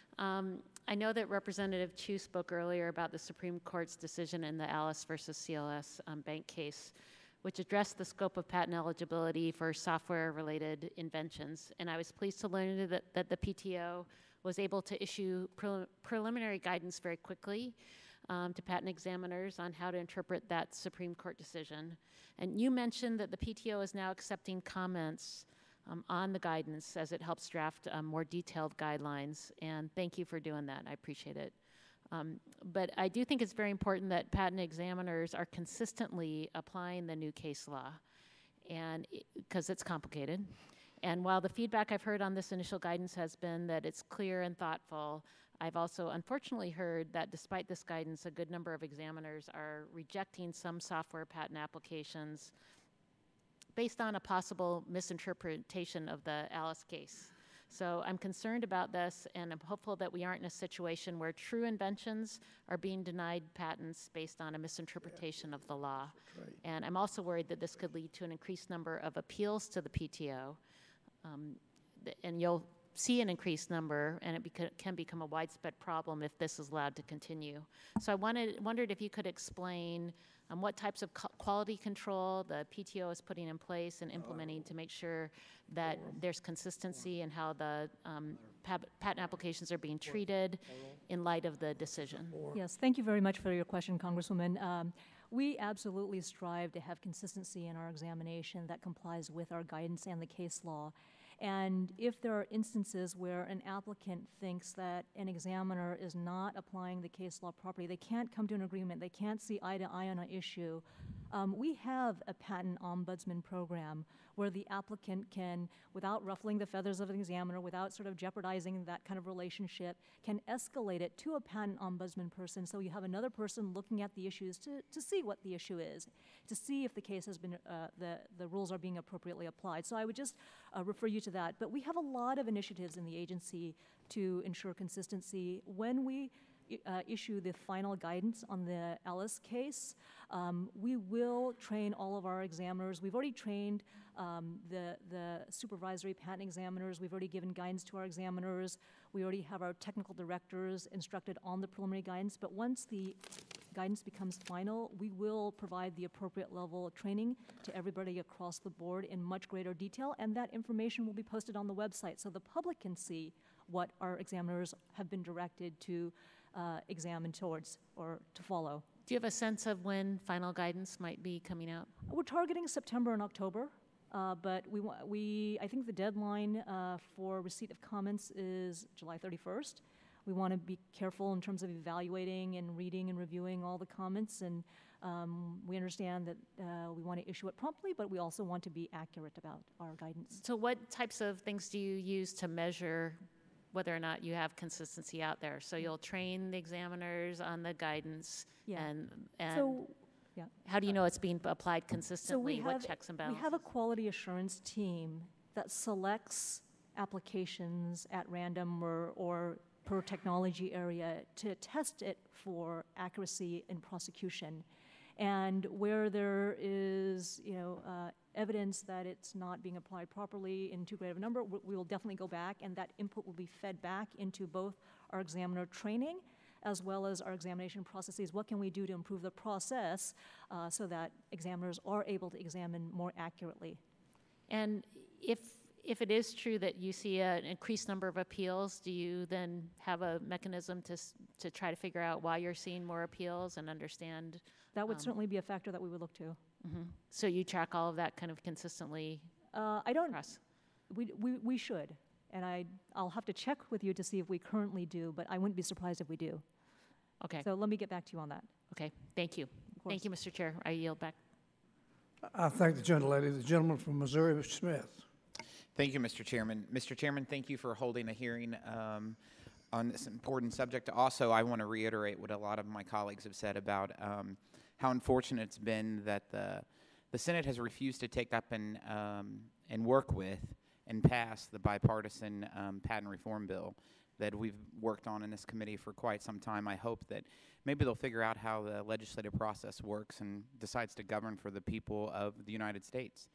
I know that Representative Chu spoke earlier about the Supreme Court's decision in the Alice versus CLS bank case, which addressed the scope of patent eligibility for software-related inventions. And I was pleased to learn that the PTO was able to issue preliminary guidance very quickly to patent examiners on how to interpret that Supreme Court decision. And you mentioned that the PTO is now accepting comments on the guidance as it helps draft more detailed guidelines, and thank you for doing that. I appreciate it. But I do think it's very important that patent examiners are consistently applying the new case law, and because it's complicated. And while the feedback I've heard on this initial guidance has been that it's clear and thoughtful, I've also unfortunately heard that despite this guidance, a good number of examiners are rejecting some software patent applications based on a possible misinterpretation of the Alice case. So I'm concerned about this, and I'm hopeful that we aren't in a situation where true inventions are being denied patents based on a misinterpretation of the law. Right. And I'm also worried that this could lead to an increased number of appeals to the PTO, and you'll see an increased number, and it can become a widespread problem if this is allowed to continue. So I wondered if you could explain what types of quality control the PTO is putting in place and implementing to make sure that there's consistency in how the patent applications are being treated in light of the decision. Yes, thank you very much for your question, Congresswoman. We absolutely strive to have consistency in our examination that complies with our guidance and the case law. And if there are instances where an applicant thinks that an examiner is not applying the case law properly, they can't come to an agreement, they can't see eye to eye on an issue, We have a patent ombudsman program where the applicant can, without ruffling the feathers of an examiner, without sort of jeopardizing that kind of relationship, can escalate it to a patent ombudsman person, so you have another person looking at the issues to see what the issue is, to see if the case has been, the rules are being appropriately applied. So I would just refer you to that. But we have a lot of initiatives in the agency to ensure consistency. When we issue the final guidance on the Ellis case, we will train all of our examiners. We've already trained the supervisory patent examiners. We've already given guidance to our examiners. We already have our technical directors instructed on the preliminary guidance. But once the guidance becomes final, we will provide the appropriate level of training to everybody across the board in much greater detail, and that information will be posted on the website so the public can see what our examiners have been directed to examine towards or to follow. Do you have a sense of when final guidance might be coming out? We're targeting September and October, but I think the deadline for receipt of comments is July 31st. We want to be careful in terms of evaluating and reading and reviewing all the comments, and we understand that we want to issue it promptly, but we also want to be accurate about our guidance. So what types of things do you use to measure whether or not you have consistency out there? So you'll train the examiners on the guidance, and so, yeah. How do you know it's being applied consistently? What checks and balances? We have a quality assurance team that selects applications at random or per technology area to test it for accuracy in prosecution. And where there is, evidence that it's not being applied properly in too great of a number, we will definitely go back, and that input will be fed back into both our examiner training as well as our examination processes. What can we do to improve the process so that examiners are able to examine more accurately? And if it is true that you see an increased number of appeals, do you then have a mechanism to try to figure out why you're seeing more appeals and understand? That would certainly be a factor that we would look to. Mm-hmm. So you track all of that kind of consistently? I don't. Across. We should, and I'll have to check with you to see if we currently do, but I wouldn't be surprised if we do. Okay. So let me get back to you on that. Okay. Thank you. Thank you, Mr. Chair. I yield back. I thank the gentlelady. The gentleman from Missouri, Mr. Smith. Thank you, Mr. Chairman. Mr. Chairman, thank you for holding a hearing on this important subject. Also, I want to reiterate what a lot of my colleagues have said about how unfortunate it's been that the Senate has refused to take up and work with and pass the bipartisan patent reform bill that we've worked on in this committee for quite some time. I hope that maybe they'll figure out how the legislative process works and decides to govern for the people of the United States.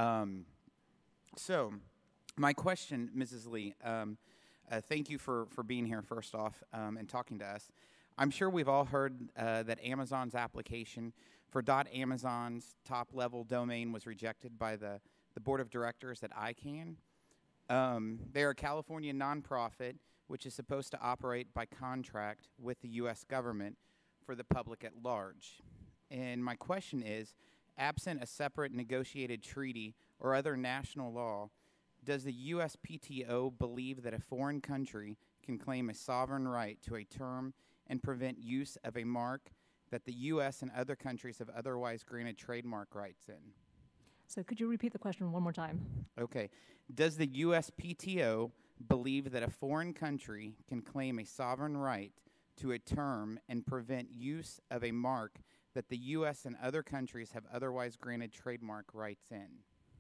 So, my question, Mrs. Lee, thank you for being here first off and talking to us. I'm sure we've all heard that Amazon's application for .amazon's top-level domain was rejected by the board of directors at ICANN. They are a California nonprofit which is supposed to operate by contract with the U.S. government for the public at large. And my question is, absent a separate negotiated treaty or other national law, does the USPTO believe that a foreign country can claim a sovereign right to a term and prevent use of a mark that the U.S. and other countries have otherwise granted trademark rights in? So could you repeat the question one more time? Okay. Does the USPTO believe that a foreign country can claim a sovereign right to a term and prevent use of a mark that the U.S. and other countries have otherwise granted trademark rights in?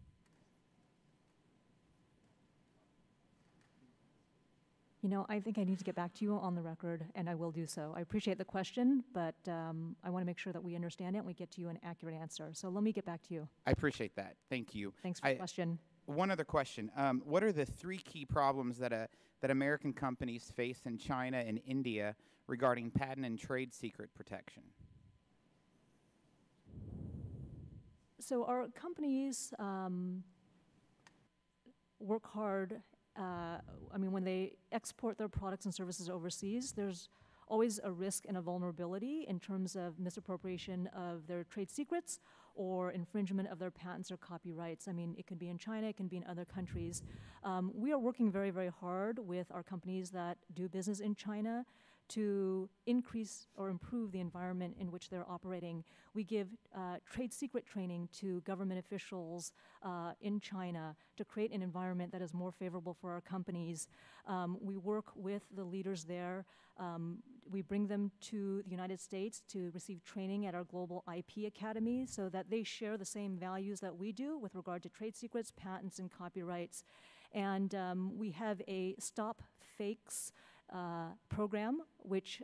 I think I need to get back to you on the record, and I will do so. I appreciate the question, but I want to make sure that we understand it and we get to you an accurate answer. So let me get back to you. I appreciate that. Thank you. Thanks for the question. One other question. What are the three key problems that American companies face in China and India regarding patent and trade secret protection? So our companies work hard. When they export their products and services overseas, there's always a risk and a vulnerability in terms of misappropriation of their trade secrets or infringement of their patents or copyrights. It can be in China, it can be in other countries. We are working very, very hard with our companies that do business in China to increase or improve the environment in which they're operating. We give trade secret training to government officials in China to create an environment that is more favorable for our companies. We work with the leaders there. We bring them to the United States to receive training at our Global IP Academy so that they share the same values that we do with regard to trade secrets, patents, and copyrights. And we have a Stop Fakes program, which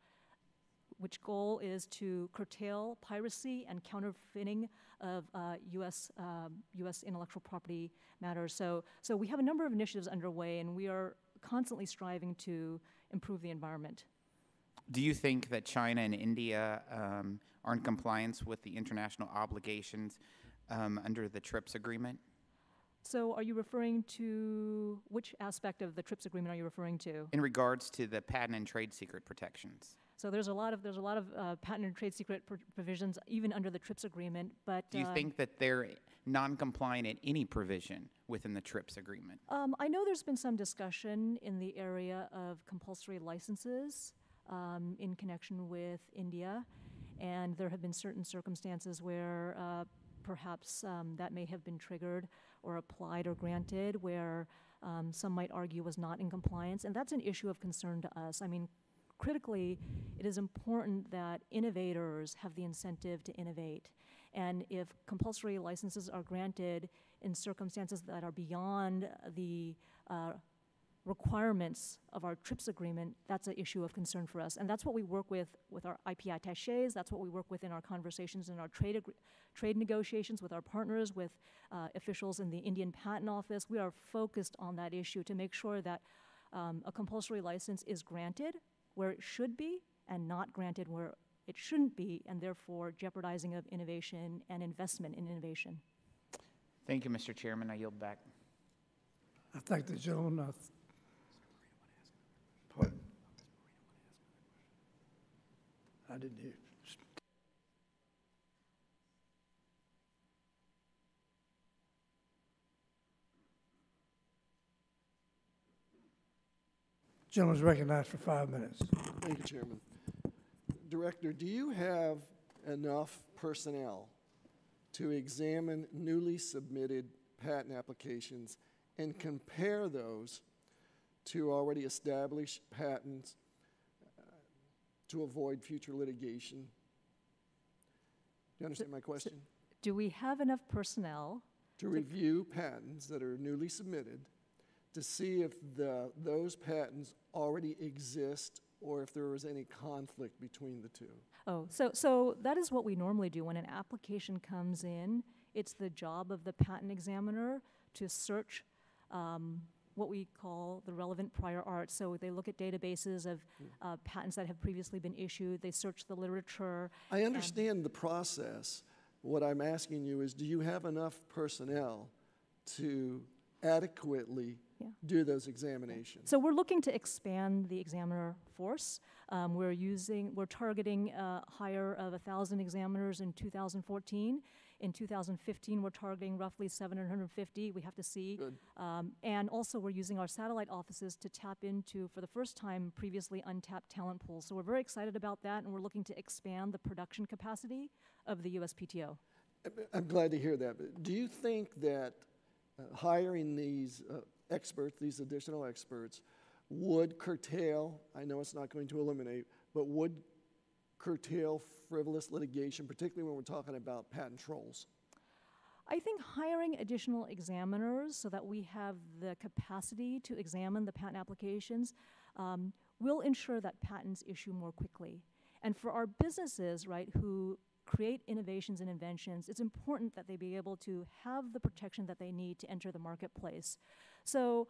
goal is to curtail piracy and counterfeiting of U.S. intellectual property matters. So we have a number of initiatives underway, and we are constantly striving to improve the environment. Do you think that China and India are in compliance with the international obligations under the TRIPS agreement? So are you referring to, which aspect of the TRIPS agreement are you referring to? In regards to the patent and trade secret protections. So there's a lot of patent and trade secret provisions even under the TRIPS agreement, but do you think that they're non-compliant in any provision within the TRIPS agreement? I know there's been some discussion in the area of compulsory licenses in connection with India, and there have been certain circumstances where perhaps that may have been triggered or applied or granted where some might argue was not in compliance, and that's an issue of concern to us. I mean, critically, it is important that innovators have the incentive to innovate. And if compulsory licenses are granted in circumstances that are beyond the requirements of our TRIPS agreement, that's an issue of concern for us. And that's what we work with our IP attachés. That's what we work with in our conversations in our trade negotiations with our partners, with officials in the Indian Patent Office. We are focused on that issue to make sure that a compulsory license is granted where it should be and not granted where it shouldn't be, and therefore jeopardizing of innovation and investment in innovation. Thank you, Mr. Chairman. I yield back. I thank the gentleman. I didn't hear. Gentleman's recognized for 5 minutes. Thank you, Chairman. Director, do you have enough personnel to examine newly submitted patent applications and compare those to already established patents to avoid future litigation? Do you understand my question? Do we have enough personnel to review patents that are newly submitted to see if those patents already exist or if there is any conflict between the two? Oh, so that is what we normally do. When an application comes in, it's the job of the patent examiner to search what we call the relevant prior art. So they look at databases of patents that have previously been issued. They search the literature. I understand the process. What I'm asking you is, do you have enough personnel to adequately do those examinations? So we're looking to expand the examiner force. We're targeting a hire of 1,000 examiners in 2014. In 2015, we're targeting roughly 750. We have to see. Good. And also, we're using our satellite offices to tap into, for the first time, previously untapped talent pools. So we're very excited about that, and we're looking to expand the production capacity of the USPTO. I'm glad to hear that. But do you think that hiring these experts, these additional experts, would curtail, I know it's not going to eliminate, but would curtail frivolous litigation, particularly when we're talking about patent trolls? I think hiring additional examiners so that we have the capacity to examine the patent applications will ensure that patents issue more quickly. And for our businesses, right, who create innovations and inventions, it's important that they be able to have the protection that they need to enter the marketplace. So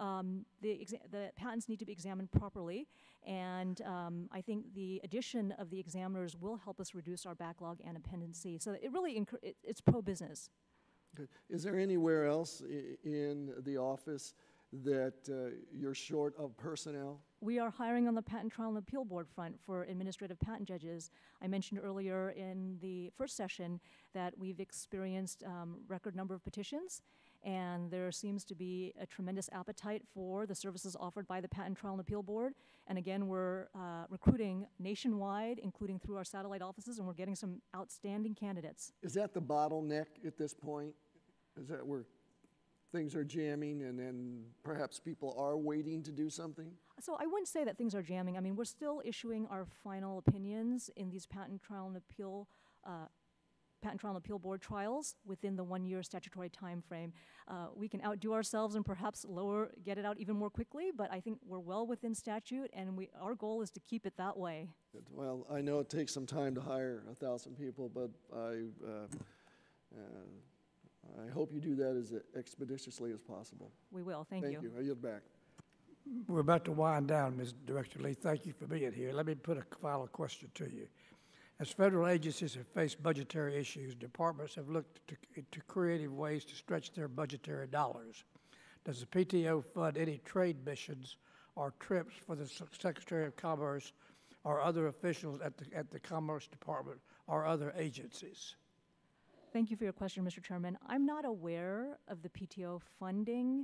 the patents need to be examined properly, and I think the addition of the examiners will help us reduce our backlog and dependency. So it really it's pro-business. Good. Is there anywhere else in the office that you're short of personnel? We are hiring on the Patent Trial and Appeal Board front for administrative patent judges. I mentioned earlier in the first session that we've experienced record number of petitions, and there seems to be a tremendous appetite for the services offered by the Patent Trial and Appeal Board. And again, we're recruiting nationwide, including through our satellite offices, and we're getting some outstanding candidates. Is that the bottleneck at this point? Is that where things are jamming and then perhaps people are waiting to do something? So I wouldn't say that things are jamming. I mean, we're still issuing our final opinions in these Patent Trial and Appeal Board trials within the 1-year statutory time frame. We can outdo ourselves and perhaps get it out even more quickly, but I think we're well within statute, and our goal is to keep it that way. Well, I know it takes some time to hire 1,000 people, but I hope you do that as expeditiously as possible. We will. Thank you. Thank you. I yield back. We're about to wind down, Ms. Director Lee. Thank you for being here. Let me put a final question to you. As federal agencies have faced budgetary issues, departments have looked to creative ways to stretch their budgetary dollars. Does the PTO fund any trade missions or trips for the Secretary of Commerce or other officials at the Commerce Department or other agencies? Thank you for your question, Mr. Chairman. I'm not aware of the PTO funding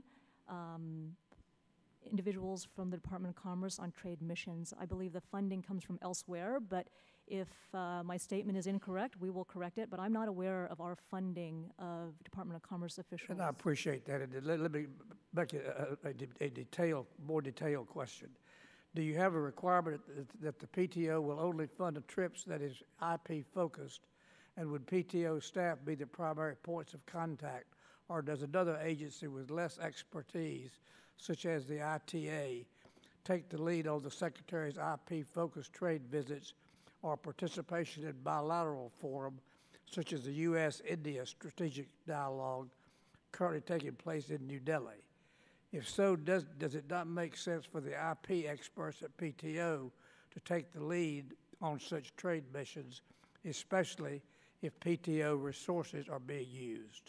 individuals from the Department of Commerce on trade missions. I believe the funding comes from elsewhere, but if my statement is incorrect, we will correct it, but I'm not aware of our funding of Department of Commerce officials. And I appreciate that. And let me make it a more detailed question. Do you have a requirement that the PTO will only fund the trips that is IP focused, and would PTO staff be the primary points of contact, or does another agency with less expertise, such as the ITA, take the lead on the Secretary's IP-focused trade visits or participation in bilateral forum, such as the U.S.-India Strategic Dialogue currently taking place in New Delhi? If so, does it not make sense for the IP experts at PTO to take the lead on such trade missions, especially if PTO resources are being used?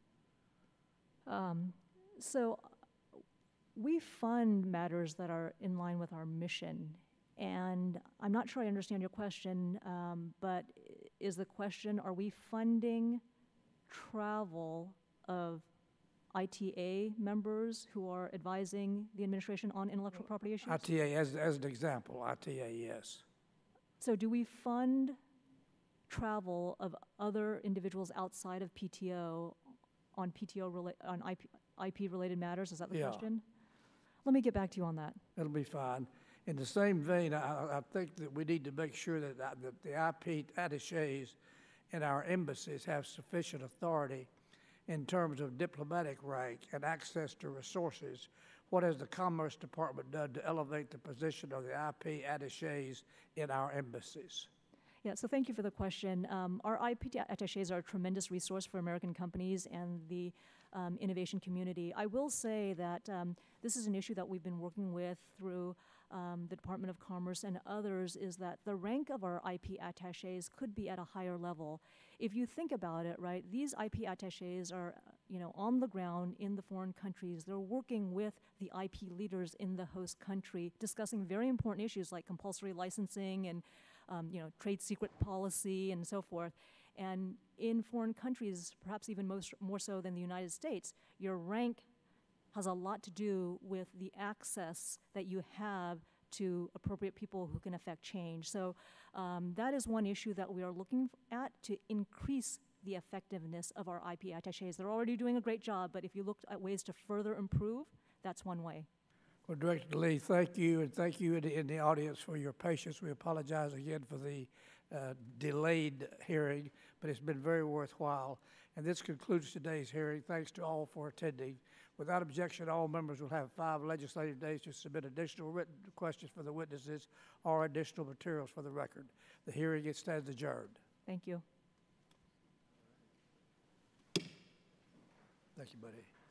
So we fund matters that are in line with our mission. And I'm not sure I understand your question, but is the question, are we funding travel of ITA members who are advising the administration on intellectual property issues? ITA, as an example, ITA, yes. So do we fund travel of other individuals outside of PTO on IP-related matters? Is that the question? Let me get back to you on that. That'll be fine. In the same vein, I think that we need to make sure that the IP attachés in our embassies have sufficient authority in terms of diplomatic rank and access to resources. What has the Commerce Department done to elevate the position of the IP attachés in our embassies? Yeah, so thank you for the question. Our IP attachés are a tremendous resource for American companies and the innovation community. I will say that this is an issue that we've been working with through the Department of Commerce and others, is that the rank of our IP attachés could be at a higher level. If you think about it, right, these IP attachés are on the ground in the foreign countries. They're working with the IP leaders in the host country, discussing very important issues like compulsory licensing and trade secret policy and so forth. And in foreign countries, perhaps even more so than the United States, your rank has a lot to do with the access that you have to appropriate people who can affect change. So that is one issue that we are looking at to increase the effectiveness of our IP attachés. They're already doing a great job, but if you look at ways to further improve, that's one way. Well, Director Lee, thank you, and thank you in the audience for your patience. We apologize again for the delayed hearing, but it's been very worthwhile. And this concludes today's hearing. Thanks to all for attending. Without objection, all members will have 5 legislative days to submit additional written questions for the witnesses or additional materials for the record. The hearing stands adjourned. Thank you. Thank you, buddy.